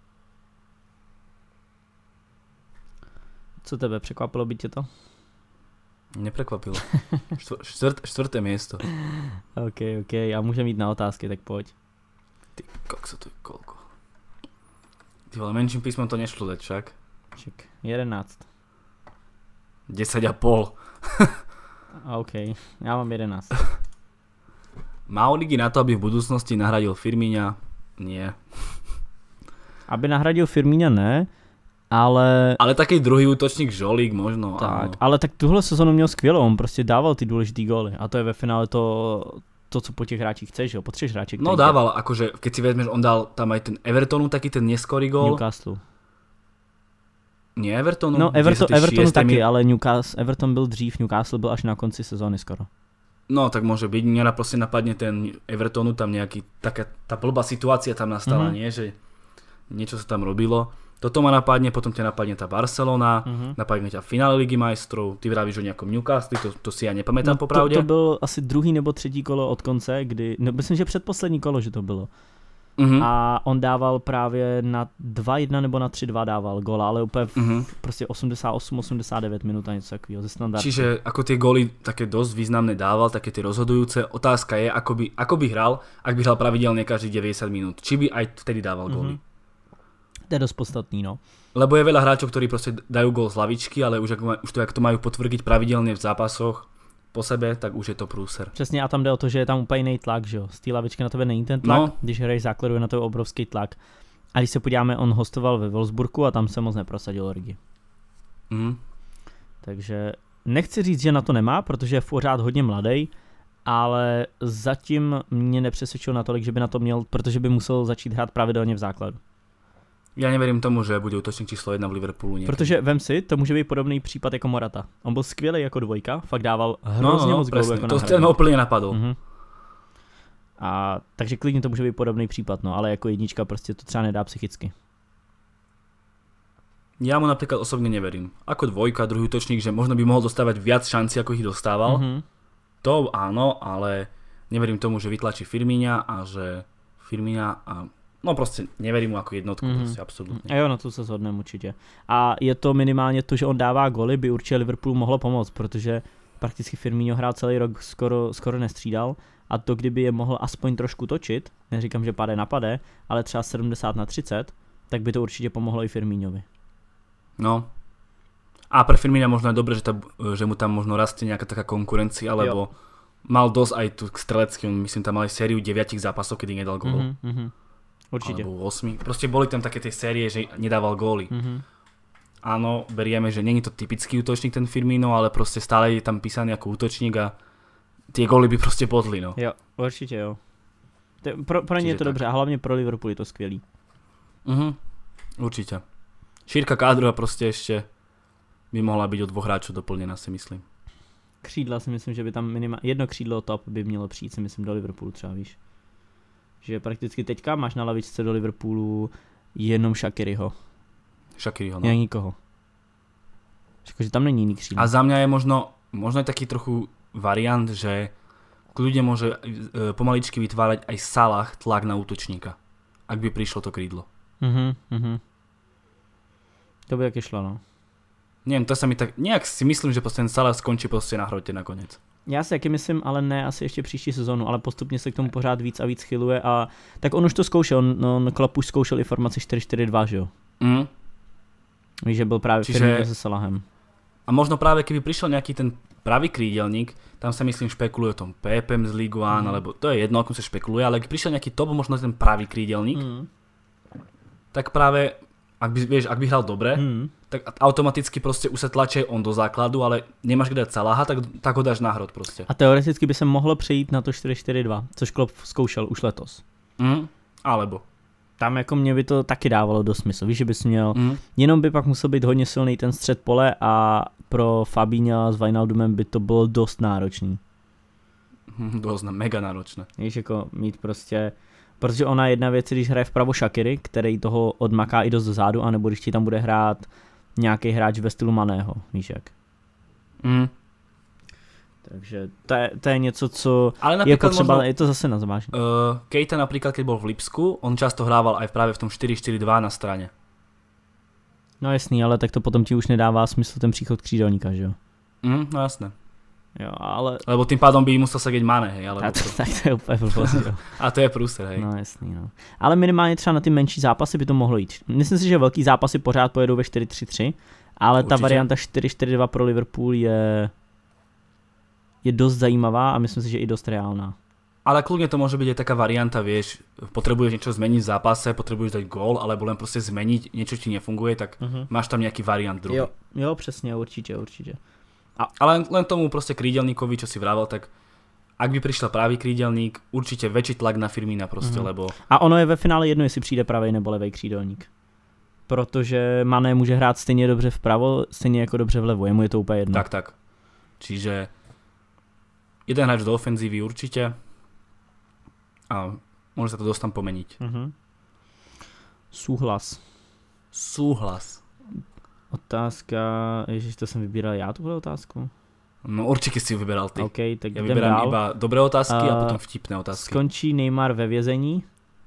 Co tebe překvapilo by tě to? Neprekvapilo. Štvrté miesto. OK, a můžeme jít na otázky, tak pojď. Ty kokso, to je koľko. Ty vole, menším písmom to nešlo dať však. Ček, 11. 10,5. OK, já mám 11. Má Origi na to, aby v budúcnosti nahradil Firmíňa? Nie. Aby nahradil Firmína ne, ale... Ale taký druhý útočník Žolík možno, Tak, áno. ale tak tuhle sezonu měl skvělou, on prostě dával ty důležitý góly a to je ve finále to co po těch hráčích chceš, jo, potřebuješ hráče, No dával, akože keď si vezmeš, on dal tam aj ten Evertonu taký ten neskorý gól. Newcastle. Nie Evertonu? No Evertonu taky, mi... ale Everton byl dřív, Newcastle byl až na konci sezóny skoro. No tak môže byť, mňa proste napadne ten Evertonu, tam nejaký, taká tá blbá situácia tam nastala, nie, že niečo sa tam robilo. Toto ma napadne, potom ťa napadne tá Barcelona, napadne ťa finále Ligy majstrov, ty vravíš o nejakom Newcastle, to si ja nepamätám No, popravde. To byl asi druhý nebo třetí kolo od konce, kdy, no myslím, že předposlední kolo, že to bylo. A on dával právě na 2-1 nebo na 3-2 dával góla, ale úplně prostě 88-89 minut a něco takového ze standardu. Čiže ako tie góly také dosť významné dával, také tie rozhodujúce. Otázka je, ako by hral, ak by hral pravidelne každých 90 minút. Či by aj vtedy dával góly. To je dost podstatný, no. Lebo je veľa hráčov, ktorí proste dajú gól z lavičky, ale už to, jak to majú potvrdiť pravidelne v zápasoch po sebe, tak už je to průser. Přesně a tam jde o to, že je tam úplně jiný tlak, že jo. Z té lavičky na tebe není ten tlak, no. Když hraješ základu, je na to obrovský tlak. A když se podíváme, on hostoval ve Wolfsburgu a tam se moc neprosadil Origi. Takže nechci říct, že na to nemá, protože je pořád hodně mladý, ale zatím mě nepřesvědčil natolik, že by na to měl, protože by musel začít hrát pravidelně v základu. Ja neverím tomu, že bude útočník číslo 1 v Liverpoolu niekedy. Protože vem si, to může být podobný případ jako Morata. On byl skvělý jako dvojka, fakt dával hrozně moc gólů jako to ten ma úplně napadol. A takže klidně to může být podobný případ, no, ale jako jednička prostě to třeba nedá psychicky. Ja mu napríklad osobne neverím. Ako dvojka, druhý útočník, že možno by mohol dostávať viac šancí, ako ich dostával. To áno, ale neverím tomu, že vytlačí Firmíňa a že Firmíňa a no prostě neverím mu jako jednotku, prostě absolutně. A jo, na to se shodneme určitě. A je to minimálně to, že on dává goly, by určitě Liverpoolu mohlo pomoct, protože prakticky Firmino hrál celý rok, skoro nestřídal a to, kdyby je mohl aspoň trošku točit, neříkám, že pade na pade, ale třeba 70/30, tak by to určitě pomohlo i Firmíňovi. No. A pre Firmina možno je dobré, že mu tam možno rastie nejaká taká konkurencia, lebo mal dosť aj tu strelecký, on myslím tam mal aj sériu 9 zápasov, kedy nedal gól. Určite. Alebo 8. Proste boli tam také tie série, že nedával góly. Áno, berieme, že není to typický útočník ten Firmino, ale proste stále je tam písaný ako útočník a tie góly by proste podli, no. Jo, určitě jo. Pro ně je to tak. Dobře a hlavně pro Liverpool je to skvělý. Určite. Šírka kádru a proste ešte by mohla byť od 2 hráčov doplnená, si myslím. Křídla si myslím, že by tam minimálně jedno křídlo top by mělo přijít, si myslím, do Liverpoolu třeba, víš. Že prakticky teďka máš na lavičce do Liverpoolu jenom Shaqiriho. No. Já nikoho. Že tam není jiný křídlo. A za mňa je možno taký trochu variant, že kľudne môže pomaličky vytvárať aj Salah tlak na útočníka, ak by prišlo to krídlo. To by taky šlo, no. Neviem, to sa mi tak, nejak si myslím, že ten Salah skončí prostě na hrote nakonec. Já si taky myslím, ale ne asi ještě příští sezonu, ale postupně se k tomu pořád víc a víc chyluje a tak on už to zkoušel, on Klopp už zkoušel i formaci 4-4-2, že jo? Víš, že byl právě Firmino se Salahem. A možno práve keby prišiel nejaký ten pravý krídelník, tam sa myslím špekuluje o tom Pepem z Ligue 1, alebo to je jedno, ako sa špekuluje, ale keď prišiel nejaký top, možno ten pravý krídelník, tak práve ak by hral dobre, tak automaticky prostě už se tlačí on do základu, ale nemáš kde dát Salaha, tak ho dáš na hrot prostě. A teoreticky by se mohlo přejít na to 4-4-2, což Klopp zkoušel už letos. Alebo. Tam jako mě by to taky dávalo do smysl, víš, že bys měl, jenom by pak musel být hodně silný ten střed pole a pro Fabinha s Wijnaldumem by to bylo dost náročný. Dost mega náročné. Víš, jako mít prostě, protože ona jedna věc, když hraje vpravo Shaqiri, který toho odmaká i dost dozadu, anebo když ti tam bude hrát nějaký hráč ve stylu Maného, víš jak. Takže to je něco, co ale je potřeba, možno, je to zase na zvážení. Keita napríklad, keď bol v Lipsku, on často hrával aj práve v tom 4-4-2 na strane. No jasný, ale tak to potom ti už nedává smysl ten příchod křídelníka, že jo? No jasné. Jo, ale... Lebo tým pádom by musel sedět Mane, hej, alebo tak to je úplně blbost, jo. A to je průser, hej. No jasný, no. Ale minimálně třeba na ty menší zápasy by to mohlo jít. Myslím si, že velký zápasy pořád pojedou ve 4-3-3, ale určitě. Ta varianta 4-4-2 pro Liverpool je dost zajímavá a myslím si, že i dost reálná. Ale kľudne to môže byť aj taká varianta, vieš, potrebuješ niečo zmeniť v zápase, potrebuješ dať gól, alebo len proste zmeniť, niečo ti nefunguje, tak máš tam nejaký variant druhý. Jo, přesně, určitě. Ale len tomu proste krídelníkovi, čo si vravel, tak ak by prišiel pravý krídelník, určite väčší tlak na Firmína proste, lebo... A ono je ve finále jedno, jestli přijde pravý nebo levý křídelník. Protože Mané může hrát stejně dobře vpravo, stejně jako dobře vlevo, jemu je to úplně jedno. Tak. Čiže jeden hráč do ofenzívy určite. A môže sa to dosť tam pomeniť. Súhlas. Otázka, ježiš, to jsem vybíral já tuhle otázku? No určitě si ju vyberal ty. Okay, tak ja vyberám dál. Iba dobré otázky a potom vtipné otázky. Skončí Neymar ve vězení?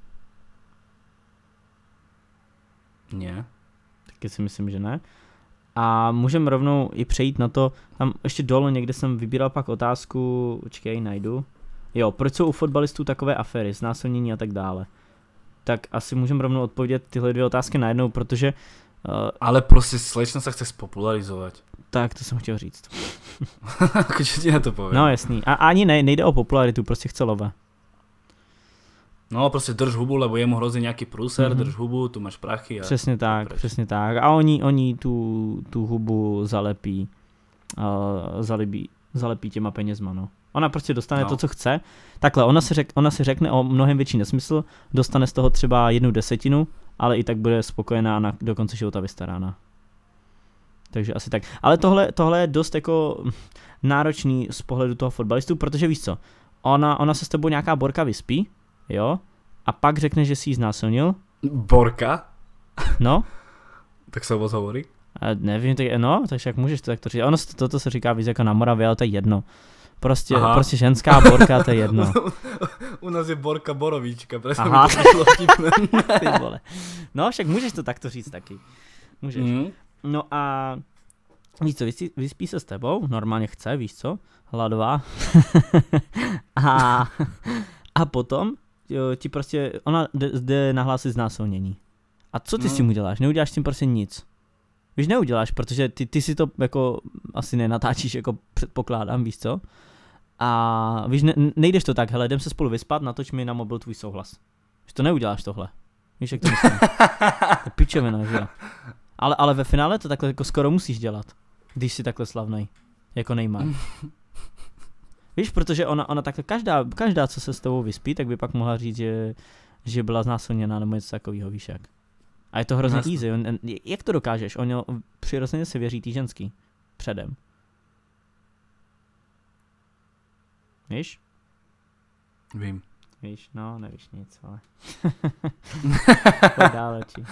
Nie. Taky si myslím, že ne. A můžeme rovnou i přejít na to, tam ještě dole někde jsem vybíral pak otázku, počkej, najdu. Jo, proč jsou u fotbalistů takové aféry, znásilnění a tak dále. Tak asi můžeme rovnou odpovědět tyhle dvě otázky najednou, protože... Ale prostě slečna se chce spopularizovat. Tak, to jsem chtěl říct. Čo ti na to poviem? No jasný, a ani nejde o popularitu, prostě chce love. No prostě drž hubu, lebo jemu hrozí nějaký průser, drž hubu, tu máš prachy. A přesně tak. A oni tu hubu zalepí těma penězma, no. Ona prostě dostane to, co chce. Takhle, ona si řekne o mnohem větší nesmysl, dostane z toho třeba 1/10, ale i tak bude spokojená a do konce života vystarána. Takže asi tak. Ale tohle je dost jako náročný z pohledu toho fotbalistu, protože víš co, ona se s tebou nějaká borka vyspí, jo, a pak řekne, že si ji znásilnil. Borka? No. Tak se vůbec hovorí? Nevím, takže jak můžeš to takto říct. Ono toto se říká víc jako na Moravě, ale to je jedno. Prostě ženská borka, to je jedno. U nás je borka borovíčka, presne Aha. mi to přišlo vtipné. Ty vole. No, však můžeš to takto říct taky. Můžeš. No a víš co, vyspí se s tebou, normálně chce, víš co, hladová. a potom ti prostě, ona jde nahlásit znásilnění. A co ty s tím uděláš? Neuděláš s tím prostě nic. Víš, neuděláš, protože ty si to jako asi nenatáčíš, jako předpokládám, víš co? A víš, nejdeš to tak, hele, jdem se spolu vyspat, natoč mi na mobil tvůj souhlas. Víš, to neuděláš tohle. Víš, jak to myslím? To je pičovina, že jo? Ale ve finále to takhle jako skoro musíš dělat, když jsi takhle slavnej, jako Neymar. Víš, protože ona takhle, každá, co se s tebou vyspí, tak by pak mohla říct, že byla znásilněná nebo něco takového, víš jak. A je to hrozně easy. Jak to dokážeš? Ono přirozeně se věří tý ženský. Předem. Víš? Vím. Víš, no, nevíš nic, ale... Pojď dále, či.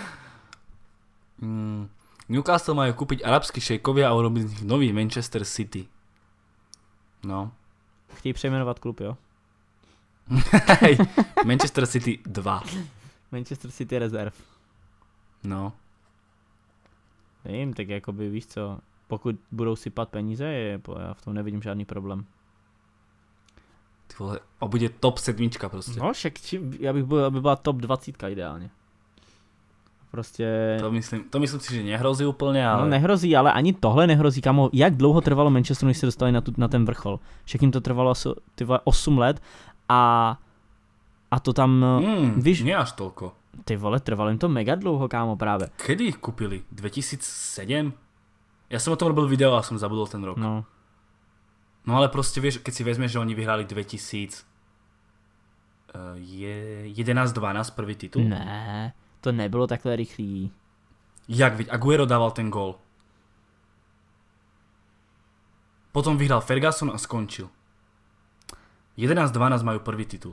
Newcastle majú kúpiť arabskí šejkovia a urobiť z nich nový Manchester City. No. Chtějí přejmenovat klub, jo? Hej, Manchester City 2. Manchester City Reserve. No. Nevím, tak jakoby víš co, pokud budou sypat peníze, já v tom nevidím žádný problém. Ty vole, a bude top 7 prostě. No však, aby byla top 20 ideálně. Prostě... To myslím si, že nehrozí úplně, ale... No nehrozí, ale ani tohle nehrozí, kamo. Jak dlouho trvalo Manchesteru, než se dostali na ten vrchol? Však jim to trvalo 8 let a to tam, víš... Nie až toľko. Ty vole, trvalo jim to mega dlouho, kámo, právě. Kedy ich kúpili? 2007? Ja som o tom robil video a som zabudol ten rok. No ale prostě vieš, keď si vezmeš, že oni vyhrali 2011-12 prvý titul? Ne, to nebylo takhle rychlý. Jak, veď Aguero dával ten gól. Potom vyhral Ferguson a skončil. 11-12 majú prvý titul.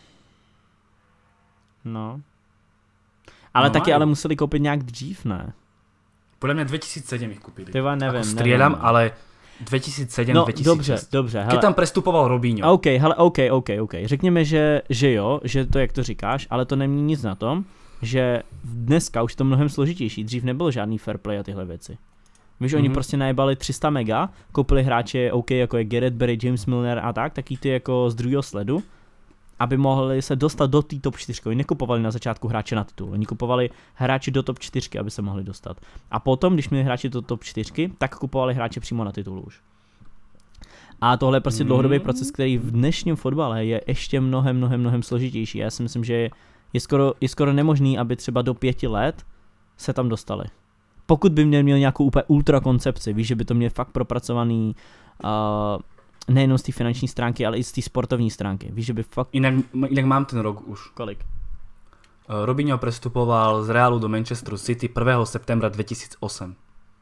No. Ale taky ale museli koupit nějak dřív, ne? Podle mě 2007 ich kúpili. Tyva, nevím. Ako strieľam, ale 2007-2006. Dobře, hele. Keď tam prestupoval Robinho. OK. Řekněme, že jo, že to jak to říkáš, ale to nemění nic na tom, že dneska už to mnohem složitější. Dřív nebylo žádný fair play a tyhle věci. Víš, oni prostě najebali 300 mega, koupili hráče OK, jako je Gareth Barry, James Milner a tak, taky ty jako z druhého sledu, aby mohli se dostat do té top 4. Oni nekupovali na začátku hráče na titul, oni kupovali hráče do top 4, aby se mohli dostat. A potom, když měli hráči do top 4, tak kupovali hráče přímo na titul už. A tohle je prostě dlouhodobý proces, který v dnešním fotbale je ještě mnohem složitější. Já si myslím, že je skoro nemožný, aby třeba do 5 let se tam dostali. Pokud by měl nějakou úplně ultra koncepci, víš, že by to měl fakt propracovaný nejenom z té finanční stránky, ale i z té sportovní stránky. Víš, že by fakt... Inak mám ten rok už. Kolik? Robinho prestupoval z Realu do Manchesteru City 1. septembra 2008.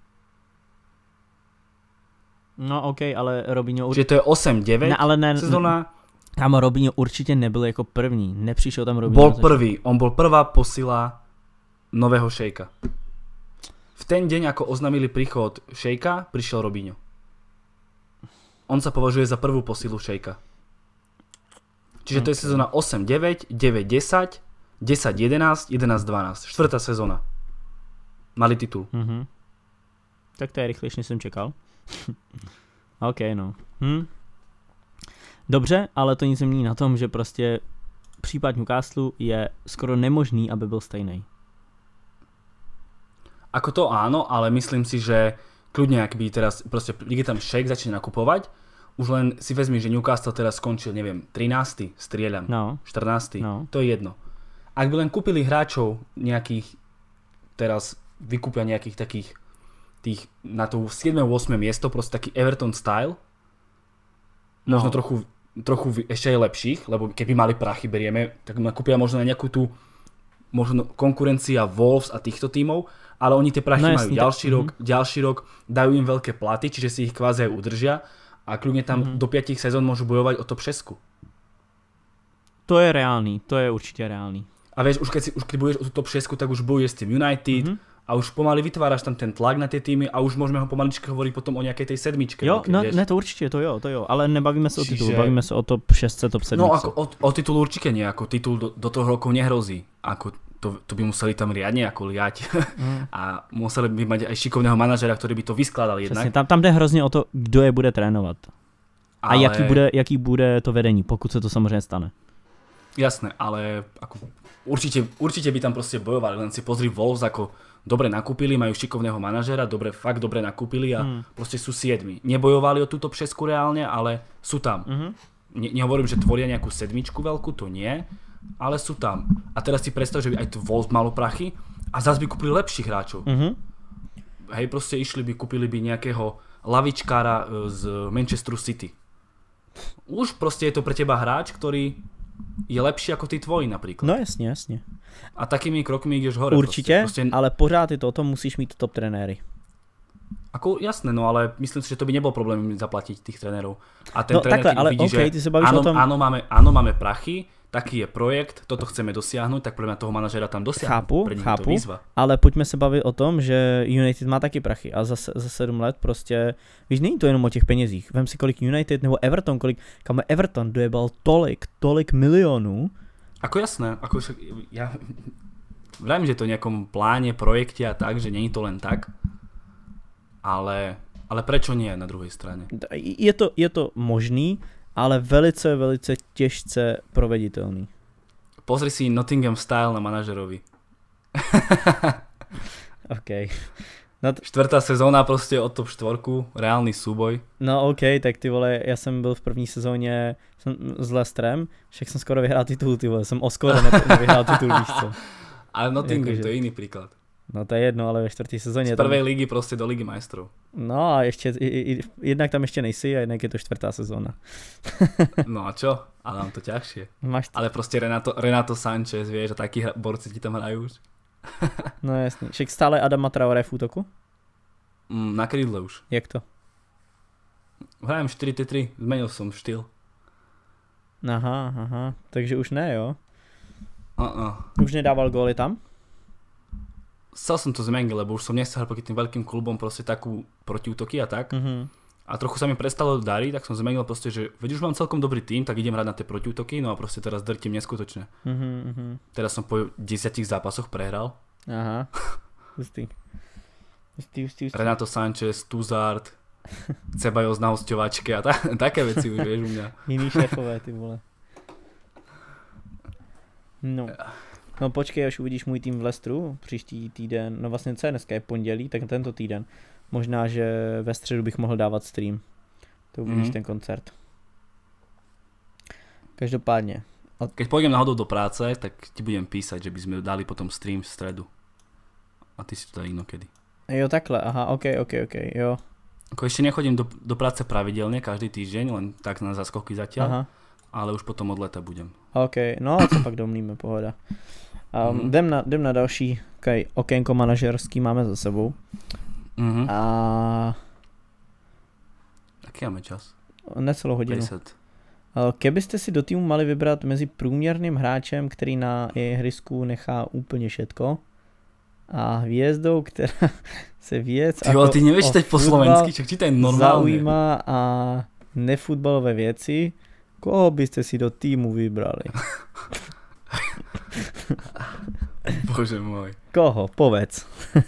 No OK, ale Robinho... Čiže to je 8-9 sezóna. Kámo, Robinho určitě nebyl jako první. Nepřišel tam Robinho. Bol prvý. On bol prvá posila nového šejka. V ten deň, ako oznámili príchod šejka, prišiel Robinho. On sa považuje za prvú posilu šejka. Čiže to je sezóna 8-9, 9-10, 10-11, 11-12. Štvrtá sezóna. Mali titul. Tak to je rychlejší, než jsem čekal. OK, no. Dobře, ale to nic nemění na tom, že prostě případ Newcastle je skoro nemožný, aby byl stejný. Ako to áno, ale myslím si, že kľudne, ak by teraz proste príde tam šejk, začne nakupovať, už len si vezmi, že Newcastle teraz skončil, neviem, 13. strieľam, 14. To je jedno. Ak by len kúpili hráčov nejakých, teraz vykúpia nejakých takých tých na to 7. 8. miesto, proste taký Everton style, možno trochu ešte aj lepších, lebo keby mali prachy, berieme, tak nakúpia možno na nejakú tú možno konkurencia Wolves a týchto tímov, ale oni tie prachy majú ďalší rok, dajú im veľké platy, čiže si ich kvázi aj udržia a kľudne tam do 5 sezón môžu bojovať o top 6. To je reálný, to je určite reálný. A vieš, už keď budeš o top 6, tak už bojuješ s tým United a už pomaly vytváraš tam ten tlak na tie týmy a už môžeme ho pomaličky hovoriť potom o nejakej tej sedmičke. Jo, no, ne, to určite, to jo, ale nebavíme sa o titulu, bavíme sa o top 6, top 7. No ako o titul určite nie, ako titul do toho roku nehrozí, ako to by museli tam riadne ako liať a museli by mať aj šikovného manažera, ktorý by to vyskladal jednak. Přesně, tam jde hrozně o to, kdo je bude trénovat. A jaký bude to vedení, pokud se to samozřejmě stane. Jasné, ale ako, určite by tam proste bojovali, len si pozri Wolves, ako dobre nakúpili, majú šikovného manažera, fakt dobre nakúpili a proste sú 7. Nebojovali o túto přesku reálne, ale sú tam. Nehovorím, že tvoria nejakú sedmičku veľkú, to nie, ale sú tam. A teraz si predstav, že by aj tu Wolves malo prachy a zase by kúpili lepších hráčov. Hej, proste kúpili by nejakého lavičkára z Manchesteru City. Už proste je to pre teba hráč, ktorý je lepší ako tí tvoji napríklad. No jasně. A takými krokmi ideš hore. Určitě, ale pořád je to o tom, musíš mít top trenéry. Ako jasné, no ale myslím si, že to by nebol problém zaplatiť tých trénerov. A ten tréner, takhle, ale vidí, okay, že ty se bavíš o tom... áno, máme prachy, taký je projekt, toto chceme dosiahnuť, tak pre mňa toho manažera tam dosiahnuť. Chápu, ale pojďme se bavit o tom, že United má taky prachy a za 7 let prostě, víš, není to jenom o těch penězích. Vem si kolik United nebo Everton, kam Everton dojebal tolik milionů. Ako jasné, ako ja vravím, že to v nejakom pláne, projekte a tak, že není to len tak, ale prečo nie na druhej strane? Je to možný, ale velice těžce proveditelný. Pozri si Nottingham style na manažerovi. OK. Štvrtá sezóna prostě od top 4, reálný súboj. No OK, tak ty vole, já jsem byl v první sezóně s Leicesterem, však jsem skoro vyhrál titul, ty vole, jsem o skoro nevyhrál titul, víš co. Ale Nottingham, to je jiný příklad. No to je jedno, ale ve čtvrtý sezóně. Z prvej ligy prostě do ligy majstrov. No a ještě, jednak tam ještě nejsi a jednak je to čtvrtá sezóna. No a čo? Ale mám to ťažšie. Máš ale prostě Renato Sanchez, vieš, a takí borci ti tam hrajú už. No jasný. Však stále Adama Traoré v útoku? Na krídle už. Jak to? Hrajem 4-3, zmenil som štýl. Aha, takže už ne, jo? Už nedával góly tam? Chcel som to zmeniť, lebo už som nechcel proti tým veľkým klubom proste takú protiútoky a tak. A trochu sa mi prestalo dariť, tak som zmenil proste, že veď už mám celkom dobrý tým, tak idem hrať na tie protiútoky, no a proste teraz drtím neskutočne. Teraz som po 10 zápasoch prehral. Aha, hustý. Renato Sanchez, Tuzard, Ceballos na hosťovačke a také veci už vieš u mňa. Jiný šéfové, ty vole. No počkej, až uvidíš můj tým v Leicesteru příští týden, no vlastně co je dneska, je pondělí, tak tento týden. Možná, že ve středu bych mohl dávat stream. To uvidíš ten koncert. Každopádně. Keď pôjdem náhodou do práce, tak ti budem písať, že by sme dali potom stream v stredu. A ty si to dá inokedy. Jo, takhle, aha, ok, jo. Ako ešte nechodím do práce pravidelne, každý týždeň, len tak na zaskoky zatiaľ. Aha. Ale už potom od leta budem. Ok, no a co pak domlíme, pohoda. Jdem na další okénko manažerský, máme za sebou. A... Aký máme čas? Necelou hodinu. 50. Kebyste si do týmu mali vybrat mezi průměrným hráčem, který na ihrisku nechá úplně všetko, a hvězdou, která se věc ty nevieš čítať po slovensky, čo čítaj normálne. Zaujíma a nefutbalové věci, koho byste si do týmu vybrali? Bože môj. Koho? Povedz.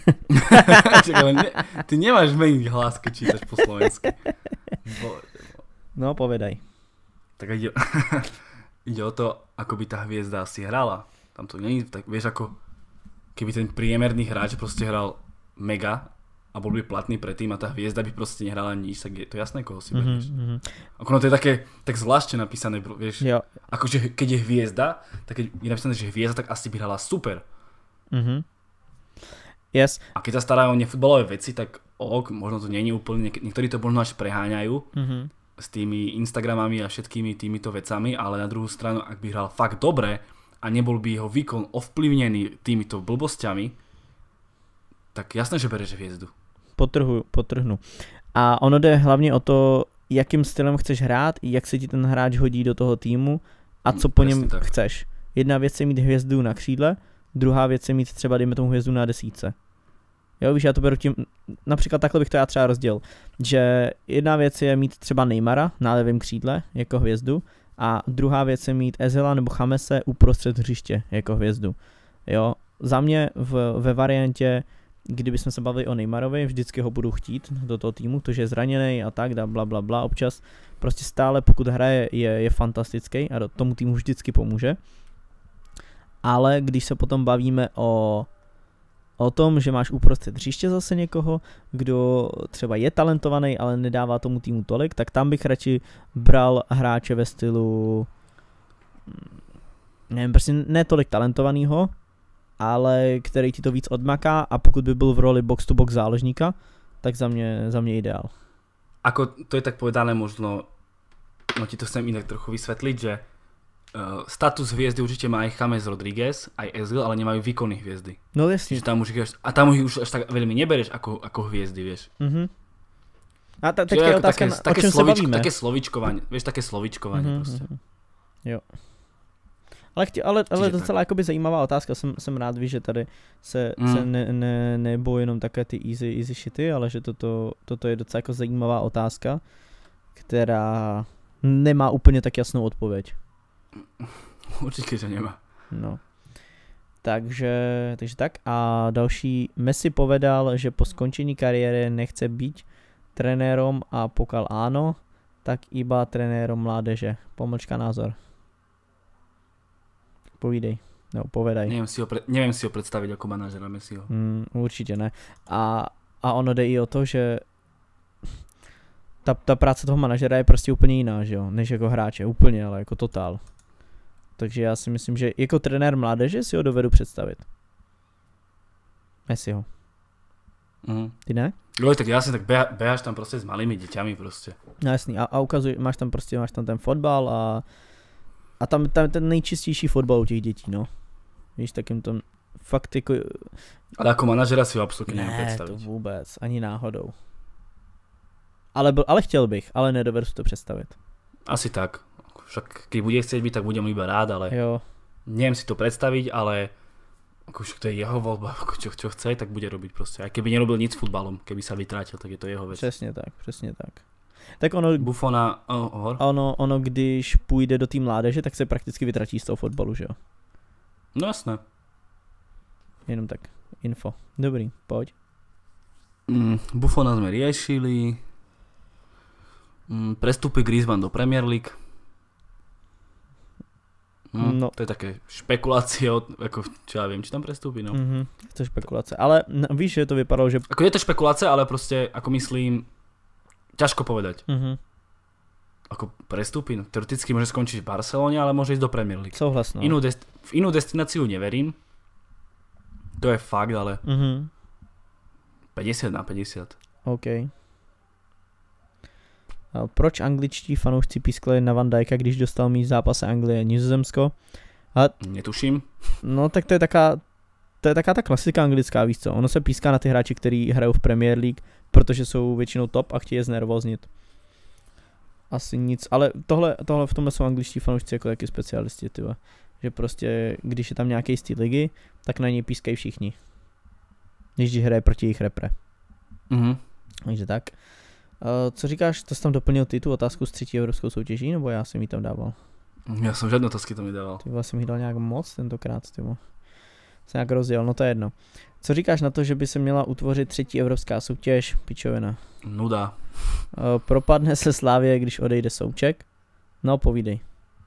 Ty nemáš meniť hlas, keď čítaš po slovensky. No, povedaj. Tak ide o to, ako by tá hviezda asi hrala. Tam to nie je, tak vieš ako, keby ten priemerný hráč proste hral mega a bol by platný predtým a tá hviezda by proste nehrala nič, tak je to jasné, koho si berieš. Ako no to je také tak zvláštne napísané, vieš. Jo. Akože keď je hviezda, tak keď je napísané, že hviezda, tak asi by hrala super. Yes. A keď sa starajú o nefutbalové veci, tak možno to nie je úplne, niektorí to možno až preháňajú s tými Instagramami a všetkými týmito vecami, ale na druhú stranu, ak by hral fakt dobre a nebol by jeho výkon ovplyvnený týmito blbosťami, tak jasné, že bereš hviezdu. Potrhnu. A ono jde hlavně o to, jakým stylem chceš hrát, jak se ti ten hráč hodí do toho týmu a co po něm chceš. Jedna věc je mít hvězdu na křídle, druhá věc je mít třeba, dejme tomu, hvězdu na desítce. Jo, víš, já to beru tím, například takhle bych to já třeba rozdělil, že jedna věc je mít třeba Neymara na levém křídle jako hvězdu a druhá věc je mít Ezela nebo Chamese uprostřed hřiště jako hvězdu. Jo, za mě ve variantě, kdybychom se bavili o Neymarovi, vždycky ho budu chtít do toho týmu, to, že je zraněný a tak, bla, občas prostě stále, pokud hraje, je fantastický a tomu týmu vždycky pomůže. Ale když se potom bavíme o tom, že máš uprostřed hřiště zase někoho, kdo třeba je talentovaný, ale nedává tomu týmu tolik, tak tam bych radši bral hráče ve stylu, nevím, prostě ne tolik talentovanýho, ale který ti to víc odmaká a pokud by byl v roli box to box záložníka, tak za mě ideál. Ako to je tak povedané možno, no ti to chcem inak trochu vysvetliť, že status hviezdy určite má aj James Rodriguez, aj Ezil, ale nemajú výkony hviezdy. No jasne. A tam už až tak veľmi nebereš ako hviezdy, vieš. A teďka je otázka, o čem se bavíme. Také slovíčkovanie, vieš, také slovíčkovanie proste. Jo. Ale docela jakoby zajímavá otázka, jsem rád, víš, že tady se nebou jenom také ty easy shity, ale že toto je docela jako zajímavá otázka, která nemá úplně tak jasnou odpověď. Určitě, že nemá. No. Takže tak. A další, Messi povedal, že po skončení kariéry nechce být trenérom a pokud áno, tak iba trenérom mládeže. Pomlčka názor. Povídej. No, povedaj. Neviem si ho predstaviť ako manažera Messiho. Určitě ne. A ono jde i o to, že ta práce toho manažera je prostě úplně jiná, že jo, než jako hráče. Úplně, ale jako totál. Takže já si myslím, že jako trenér mládeže si ho dovedu představit. Messiho. Ty ne? Jo, tak jasne, tak beháš tam prostě s malými děťami prostě. No jasný. A ukazuješ, máš tam ten fotbal a tam ten nejčistější fotbal u těch dětí, no. Víš, takým to fakt jako... Ale jako manažera si ho absolutně nevím představit. Ne, to vůbec, ani náhodou. Ale chtěl bych, ale nedovedu si to představit. Asi tak. Však keď bude chcieť byť, tak budem iba rád, ale jo. Neviem si to predstaviť, ale ako to je jeho voľba, ako čo chce, tak bude robiť proste. Aj keby nerobil nic s futbalom, keby sa vytrátil, tak je to jeho vec. Přesně tak. Tak ono, Buffona, ono, když půjde do té mládeže, tak se prakticky vytratí z toho fotbalu, že jo? No jasné. Jenom tak, info. Dobrý, pojď. Buffona sme riešili. Prestupy Griezmann do Premier League. No. To je také špekulácie, ako, čo ja viem, či tam prestúpi, no. To je špekulace, ale víš, že to vypadalo, že... Ako je to špekulácia, ale proste, ako myslím, ťažko povedať. Ako prestúpi, no, teoreticky môže skončiť v Barcelone, ale môže ísť do Premier League. Souhlas, no. V inú destináciu neverím. To je fakt, ale 50/50. OK. Proč angličtí fanoušci pískali na Van Dijka, když dostal míč v zápase Anglie Nizozemsko? Netuším. No tak to je taká ta klasika anglická, víš co? Ono se píská na ty hráči, kteří hrajou v Premier League, protože jsou většinou top a chtějí je znervoznit. Asi nic, ale tohle v tomhle jsou angličtí fanoušci jako taky specialisti, tyva. Že prostě, když je tam nějaký z té ligy, tak na něj pískají všichni. Když hraje proti jejich repre. Takže tak. Co říkáš, to jsi tam doplnil ty tu otázku z 3. evropskou soutěží, nebo já jsem ji tam dával? Já jsem žádné otázky tam nedával. Ty jsem jí dal nějak moc tentokrát, tyvo. Jsem nějak rozděl, no to je jedno. Co říkáš na to, že by se měla utvořit 3. evropská soutěž? Pičovina. Nuda. Propadne se Slávě, když odejde Souček? No, povídej.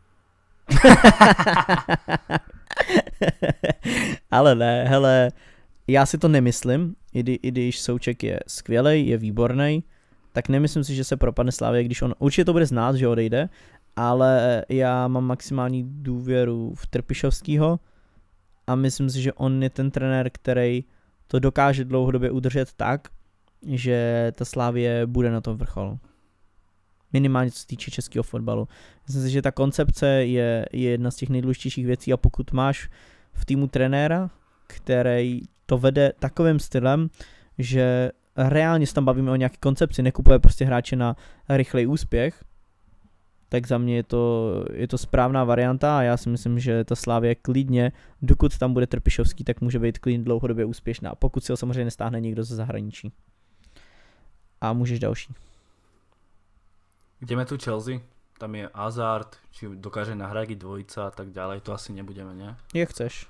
Ale ne, hele, já si to nemyslím, i když Souček je skvělej, je výborný, tak nemyslím si, že se propadne Slávě, když on určitě to bude znát, že odejde, ale já mám maximální důvěru v Trpišovskýho a myslím si, že on je ten trenér, který to dokáže dlouhodobě udržet tak, že ta Slávie bude na tom vrcholu. Minimálně co se týče českého fotbalu. Myslím si, že ta koncepce je jedna z těch nejdůležitějších věcí a pokud máš v týmu trenéra, který to vede takovým stylem, že reálně se tam bavíme o nějaké koncepci, nekupuje prostě hráče na rychlej úspěch, tak za mě je to správná varianta a já si myslím, že ta Slávie klidně, dokud tam bude Trpišovský, tak může být klidně dlouhodobě úspěšná, pokud si ho samozřejmě nestáhne někdo ze zahraničí. A můžeš další. Ideme tu Chelsea, tam je Hazard, či dokáže nahradiť dvojica a tak ďalej, to asi nebudeme, nie? Jak chceš.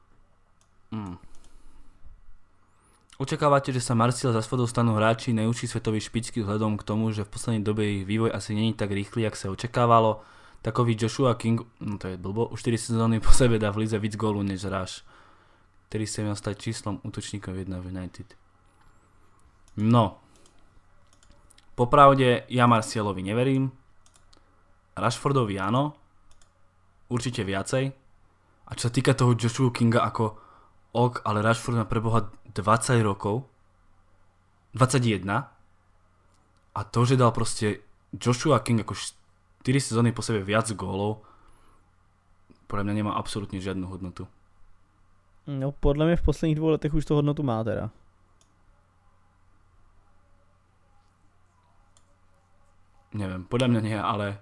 Očakávate, že sa Martial za Rashfordov stanú hráči najúžší svetový špičky vzhľadom k tomu, že v poslednej dobe ich vývoj asi není tak rýchly, jak sa očakávalo. Takový Joshua King, no to je blbo, už 4 sezóny po sebe dá v lize víc gólu než Rush, ktorý sa mal stať číslom útočníkov 1 v United. No, popravde ja Martialovi neverím, Rashfordovi áno, určite viacej. A čo sa týka toho Joshua Kinga ako ale Rashford má preboha 20 rokov, 21 a to, že dal proste Joshua King ako 4 sezóny po sebe viac gólov, podľa mňa nemá absolútne žiadnu hodnotu. No podľa mňa v posledních 2 letech už to hodnotu má teda. Neviem, podľa mňa nie, ale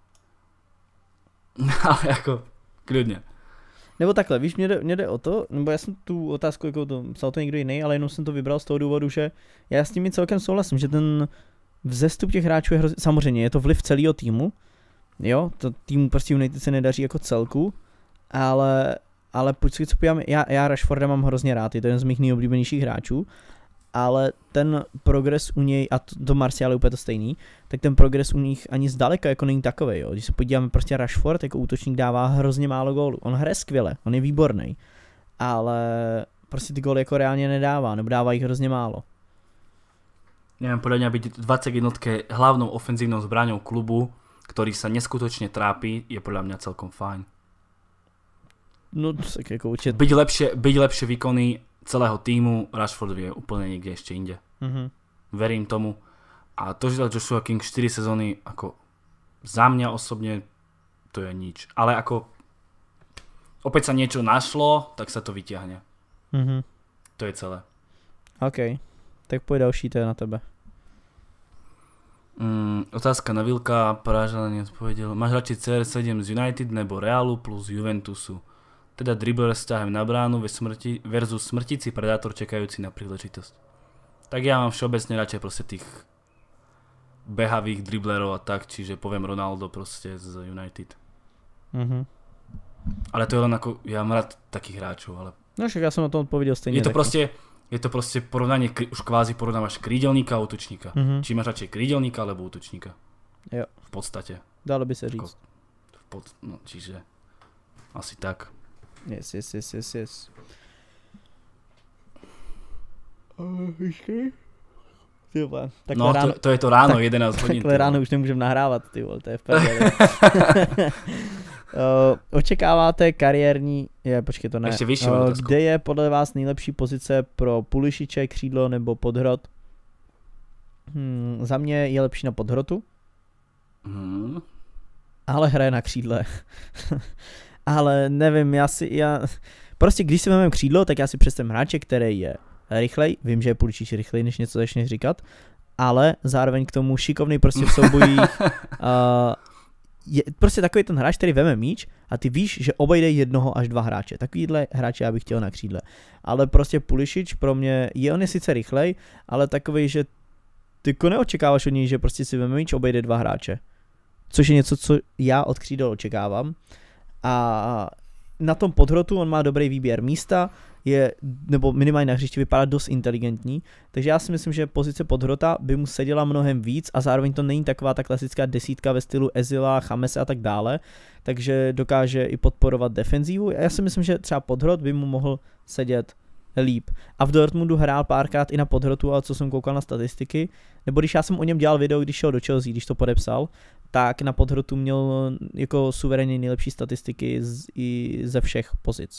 ako kľudne. Nebo takhle, víš, mě jde o to, nebo já jsem tu otázku, jako to psal to někdo jiný, ale jenom jsem to vybral z toho důvodu, že já s nimi celkem souhlasím, že ten vzestup těch hráčů je hrozně, samozřejmě je to vliv celého týmu, jo, to týmu prostě United se nedaří jako celku, ale pojď si co podíváme, já Rashforda mám hrozně rád, je to jeden z mých nejoblíbenějších hráčů, ale ten progres u něj, a do Martial je úplně to stejný, tak ten progres u nich ani zdaleka jako není takovej, jo. Když se podíváme, prostě Rashford jako útočník dává hrozně málo gólů. On hraje skvěle, on je výborný, ale prostě ty góly jako reálně nedává, nebo dává jich hrozně málo. Neviem, podľa mňa byť 21 hlavnou ofenzívnou zbraňou klubu, ktorý sa neskutočne trápi, je podľa mňa celkom fajn. No tak jako určite. Byť lepšie výkony celého týmu, Rashford je úplne niekde ešte inde. Verím tomu. A to, že dal Joshua King 4 sezóny, ako za mňa osobne, to je nič. Ale ako opäť sa niečo našlo, tak sa to vyťahne. To je celé. OK. Tak pojď další, to je na tebe. Otázka na Vilka, Pražan neodpovedel. Máš radšej CR7 z United nebo Realu plus Juventusu? Teda dribbler s ťahem na bránu versus smrtící predátor čekajúci na príležitosť. Tak ja mám všeobecne radšej proste tých behavých driblerov a tak, čiže poviem Ronaldo proste z United. Ale to je len ako, ja mám rád takých hráčov, ale... No však ja som na to odpovedal stejne. Je to proste porovnanie, už kvázi porovnávaš krídelníka a útočníka. Či máš radšej krídelníka alebo útočníka. Jo. V podstate. Dalo by sa říct. No, čiže asi tak. Yes. Tyhle, no, ráno, to je to ráno, 11 hodín. Takhle ráno už nemůžem nahrávat, ty vole, to je v prdeli. Očekáváte kariérní, počkej, to ne. Ještě vyšší kde je podle vás nejlepší pozice pro Pulisiče, křídlo nebo podhrot? Za mě je lepší na podhrotu. Ale hraje na křídle. Ale nevím, prostě když si vezmeme křídlo, tak já si představím hráče, který je rychlej, vím, že je Pulisič rychlej, než něco začneš říkat, ale zároveň k tomu šikovný prostě v soubojích. Je prostě takový ten hráč, který veme míč a ty víš, že obejde 1 až 2 hráče. Takovýhle hráče já bych chtěl na křídle. Ale prostě Pulisič pro mě, on je sice rychlej, ale takový, že ty neočekáváš od něj, že prostě si veme míč, obejde 2 hráče. Což je něco, co já od křídel očekávám. A na tom podhrotu on má dobrý výběr místa, nebo minimálně na hřišti vypadá dost inteligentní, takže já si myslím, že pozice podhrota by mu seděla mnohem víc a zároveň to není taková ta klasická desítka ve stylu Ezila, Chamese a tak dále, takže dokáže i podporovat defenzívu. Já si myslím, že třeba podhrot by mu mohl sedět líp. A v Dortmundu hrál párkrát i na podhrotu, ale co jsem koukal na statistiky, nebo když já jsem o něm dělal video, když šel do Chelsea, když to podepsal, tak na podhrotu měl jako suverénně nejlepší statistiky i ze všech pozic.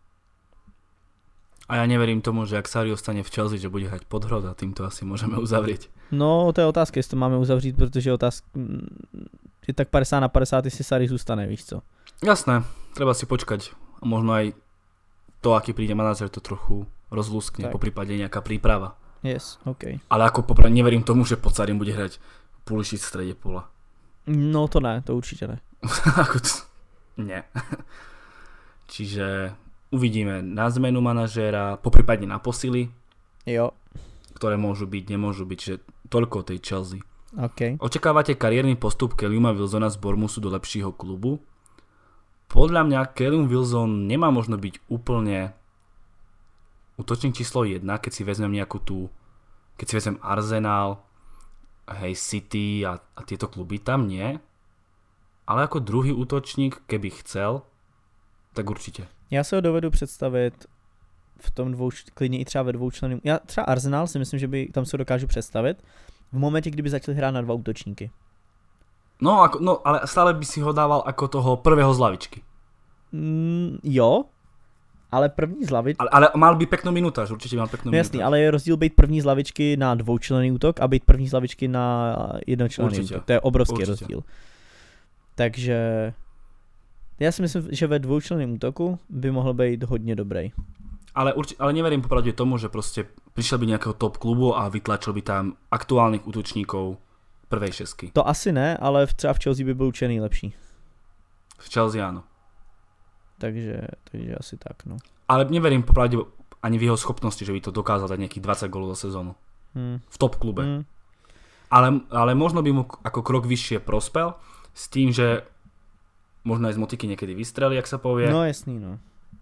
A ja neverím tomu, že ak Sarri ostane v Chelsea, že bude hrať podhrot a tým to asi môžeme uzavrieť. No, to je otázka, jestli to máme uzavřít, protože je tak 50/50, jestli Sarri zůstane, víš co? Jasné, treba si počkať. A možno aj to, aký príde manažer, to trochu rozlúskne, po prípade nejaká príprava. Yes, OK. Ale ako popravde neverím tomu, že pod Sarrim bude hrať Pulisic v strede pola. No to ne, to určite ne. Nie. Čiže uvidíme na zmenu manažéra, poprípadne na posily. Jo. Ktoré môžu byť, nemôžu byť, že toľko tej Chelsea. Okay. Očakávate kariérny postup Calluma Wilsona z Bournemouthu do lepšieho klubu? Podľa mňa Callum Wilson nemá možno byť úplne útočník číslo 1, keď si vezmem keď si vezmem Arsenal, hej, City a tieto kluby, tam nie. Ale ako druhý útočník, keby chcel, tak určitě. Já se ho dovedu představit v tom klidně i třeba ve dvoučlenném. Já třeba Arsenal si myslím, že by tam se dokážu představit v momentě, kdyby začali hrát na 2 útočníky. No, ale stále by si ho dával jako toho prvého z lavičky. Jo, ale první z lavičky. Ale mal by peknou minutáž, určitě mal peknou minutáž. Jasný, ale je rozdíl být první z lavičky na 2členný útok a být první z lavičky na 1členný útok. To je obrovský rozdíl. Takže já si myslím, že ve 2členném útoku by mohl být hodně dobrý. Ale neverím popravde tomu, že prostě prišiel by nejakého top klubu a vytlačil by tam aktuálnych útočníkov prvej šestky. To asi ne, ale třeba v Chelsea by byl určitě nejlepší. V Chelsea áno. Takže asi tak, no. Ale neverím popravde ani v jeho schopnosti, že by to dokázal dať nejakých 20 gólov za sezónu. V top klube. Ale možno by mu ako krok vyššie prospel s tým, že možno aj z motiky niekedy vystrelí, jak sa povie. No jasný, no.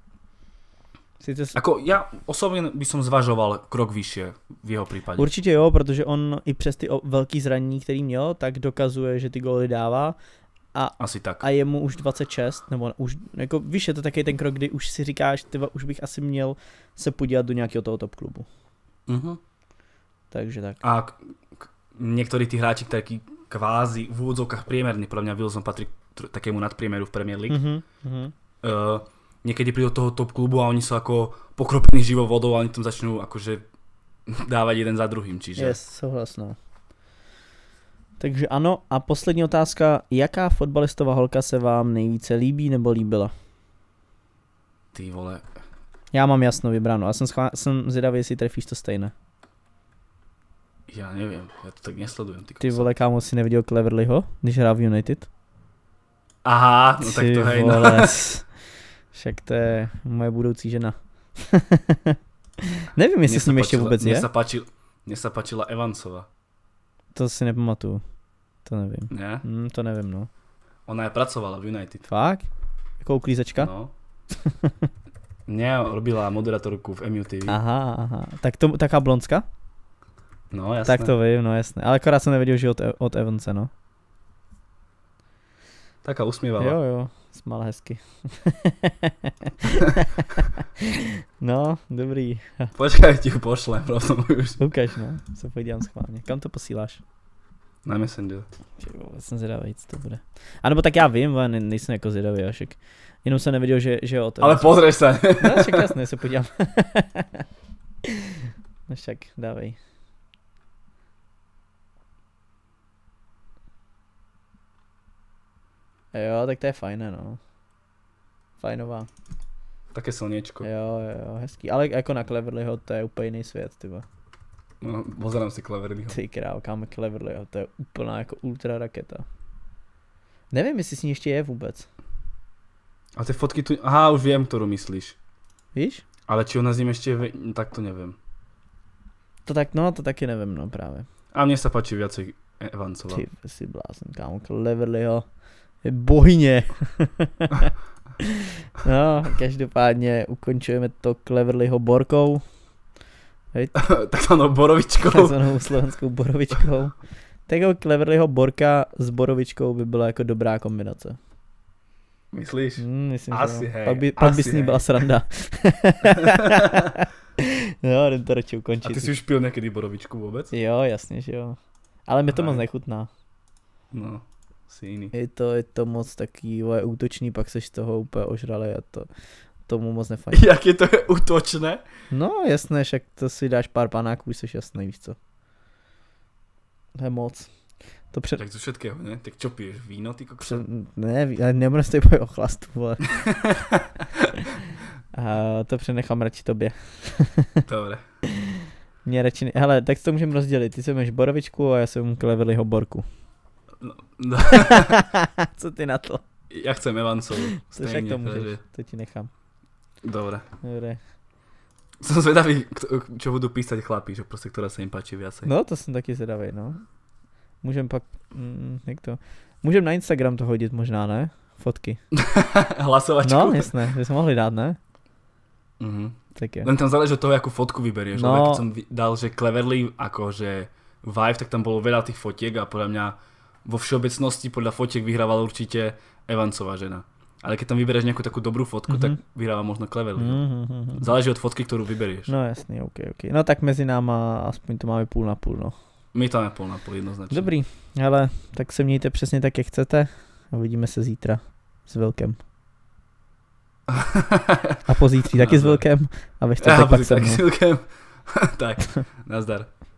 Ako ja osobně by som zvažoval krok vyššie v jeho případě. Určitě jo, protože on i přes ty velký zranění, který měl, tak dokazuje, že ty góly dává. Asi tak. A je mu už 26, nebo už, jako víš, je to taky ten krok, kdy už si říkáš, už bych asi měl se podívat do nějakého toho top klubu. Takže tak. A některý ty hráči, ktorí kvázi v úvodzovkách priemerní, podľa mňa Wilson patrí takému nadpriemeru v Premier League. Niekedy prídu do toho top klubu a oni sú ako pokropení živou vodou a oni tam začnú akože dávať jeden za druhým, čiže... Yes, souhlasno. Takže ano, a poslední otázka, jaká fotbalistová holka se vám nejvíce líbí nebo líbila? Ty vole. Já mám jasno vybráno a jsem zvědavý, jestli trefíš to stejné. Já nevím, já to tak nesledujem. Ty vole, kámo, si neviděl Cleverleyho, když hrál v United? Aha, no tak to hej, no. Však to je moje budoucí žena. Nevím, jestli s ním ještě vůbec je. Mně se páčila Evansova. To si nepamatuju. To nevím. Ne? To nevím, no. Ona je pracovala v United. Fakt? Jako uklízečka? No. Nie, robila moderatorku v MUTV. Aha. Taká blondská? No, jasné. Tak to vím, no jasné. Ale akorát jsem nevěděl, že od Evanse, no. Taká usmívala. Jo, smála hezky. No, dobrý. Počkaj, ti ju pošlem, rovno už. Ukaž, no, se podívám schválně. Kam to posíláš? Na Messenger. Jsem zvědavý, co to bude. A nebo tak já vím, ale nejsem jako zvědavý, však. Jenom jsem nevěděl, že od Ale pozrieš sa. No, však jasně, se podívám. No však, dávej. Jo, tak to je fajné, no. Fajnová. Také slniečko. Jo, hezký. Ale jako na Cleverlyho to je úplně jiný svět, tyba. No, pozerám si Cleverlyho. Ty král, kámo, Cleverlyho, to je úplná jako ultra raketa. Nevím, jestli s ní ještě je vůbec. A ty fotky tu... Aha, už viem, ktorú myslíš. Víš? Ale či ona s ním ešte... Tak to neviem. To taky nevím, no právě. A mne sa páči viacej Evansova. Ty si blázen, kámo, Cleverlyho je bohyně. No, každopádně ukončujeme to Cleverlyho borkou. Takzvanou borovičkou. Takzvanou slovenskou borovičkou. Tak Cleverlyho borka s borovičkou by byla jako dobrá kombinace. Myslíš? Myslím, asi že hej. Pak by s ní byla sranda. Jo, jdem to radši ukončit. A ty si už pil někdy borovičku vůbec? Jo, jasně, že jo. Ale mi to moc nechutná. No, si jiný. Je to moc taký útočný, pak seš z toho úplně ožralej a tomu moc nefajn. Jak je to útočné? No jasné, však to si dáš pár panáků, už seš jasný, víš co. To je moc. Tak to všetkého, ne? Tak čo piješ? Víno, ty kokso? Ne, nebudu se tady o chlastu, vole. A to přenechám radši tobě. Dobre. Mě radši hele, tak to můžeme rozdělit. Ty se máš borovičku a já jsem Cleverlyho borku. No. Co ty na to? Ja chcem Evansovu. To však to můžeš, to ti nechám. Dobre. Dobre. Som zvedavý, čo budú písať chlapí, že proste, ktorá sa im páči viacej. No, to jsem taky zvedavý, no. Můžem pak, jak to? Můžem na Instagram to hodit možná, ne? Fotky. Hlasovačku? No, jasné, že jsme mohli dát, ne? Mhm. Tak je. Len tam záleží od toho, jakú fotku vyberieš. No. Lebo keď som dal, že Cleverly akože Vive, tak tam bolo veľa tých fotiek a podľa mňa vo všeobecnosti podľa fotiek vyhrávala určite Evansová žena. Ale keď tam vyberieš nejakú takú dobrú fotku, tak vyhráva možno Cleverly. Záleží od fotky, ktorú vyberieš. No jasný, ok. No tak mezi náma aspoň to máme půl na půl, no. My tam je půl na půl jednoznačně. Dobrý, hele, tak se mějte přesně tak, jak chcete a uvidíme se zítra s Vilkem. A pozítří taky s Vilkem a ve čtvrtek pak se mnou. Tak, nazdar.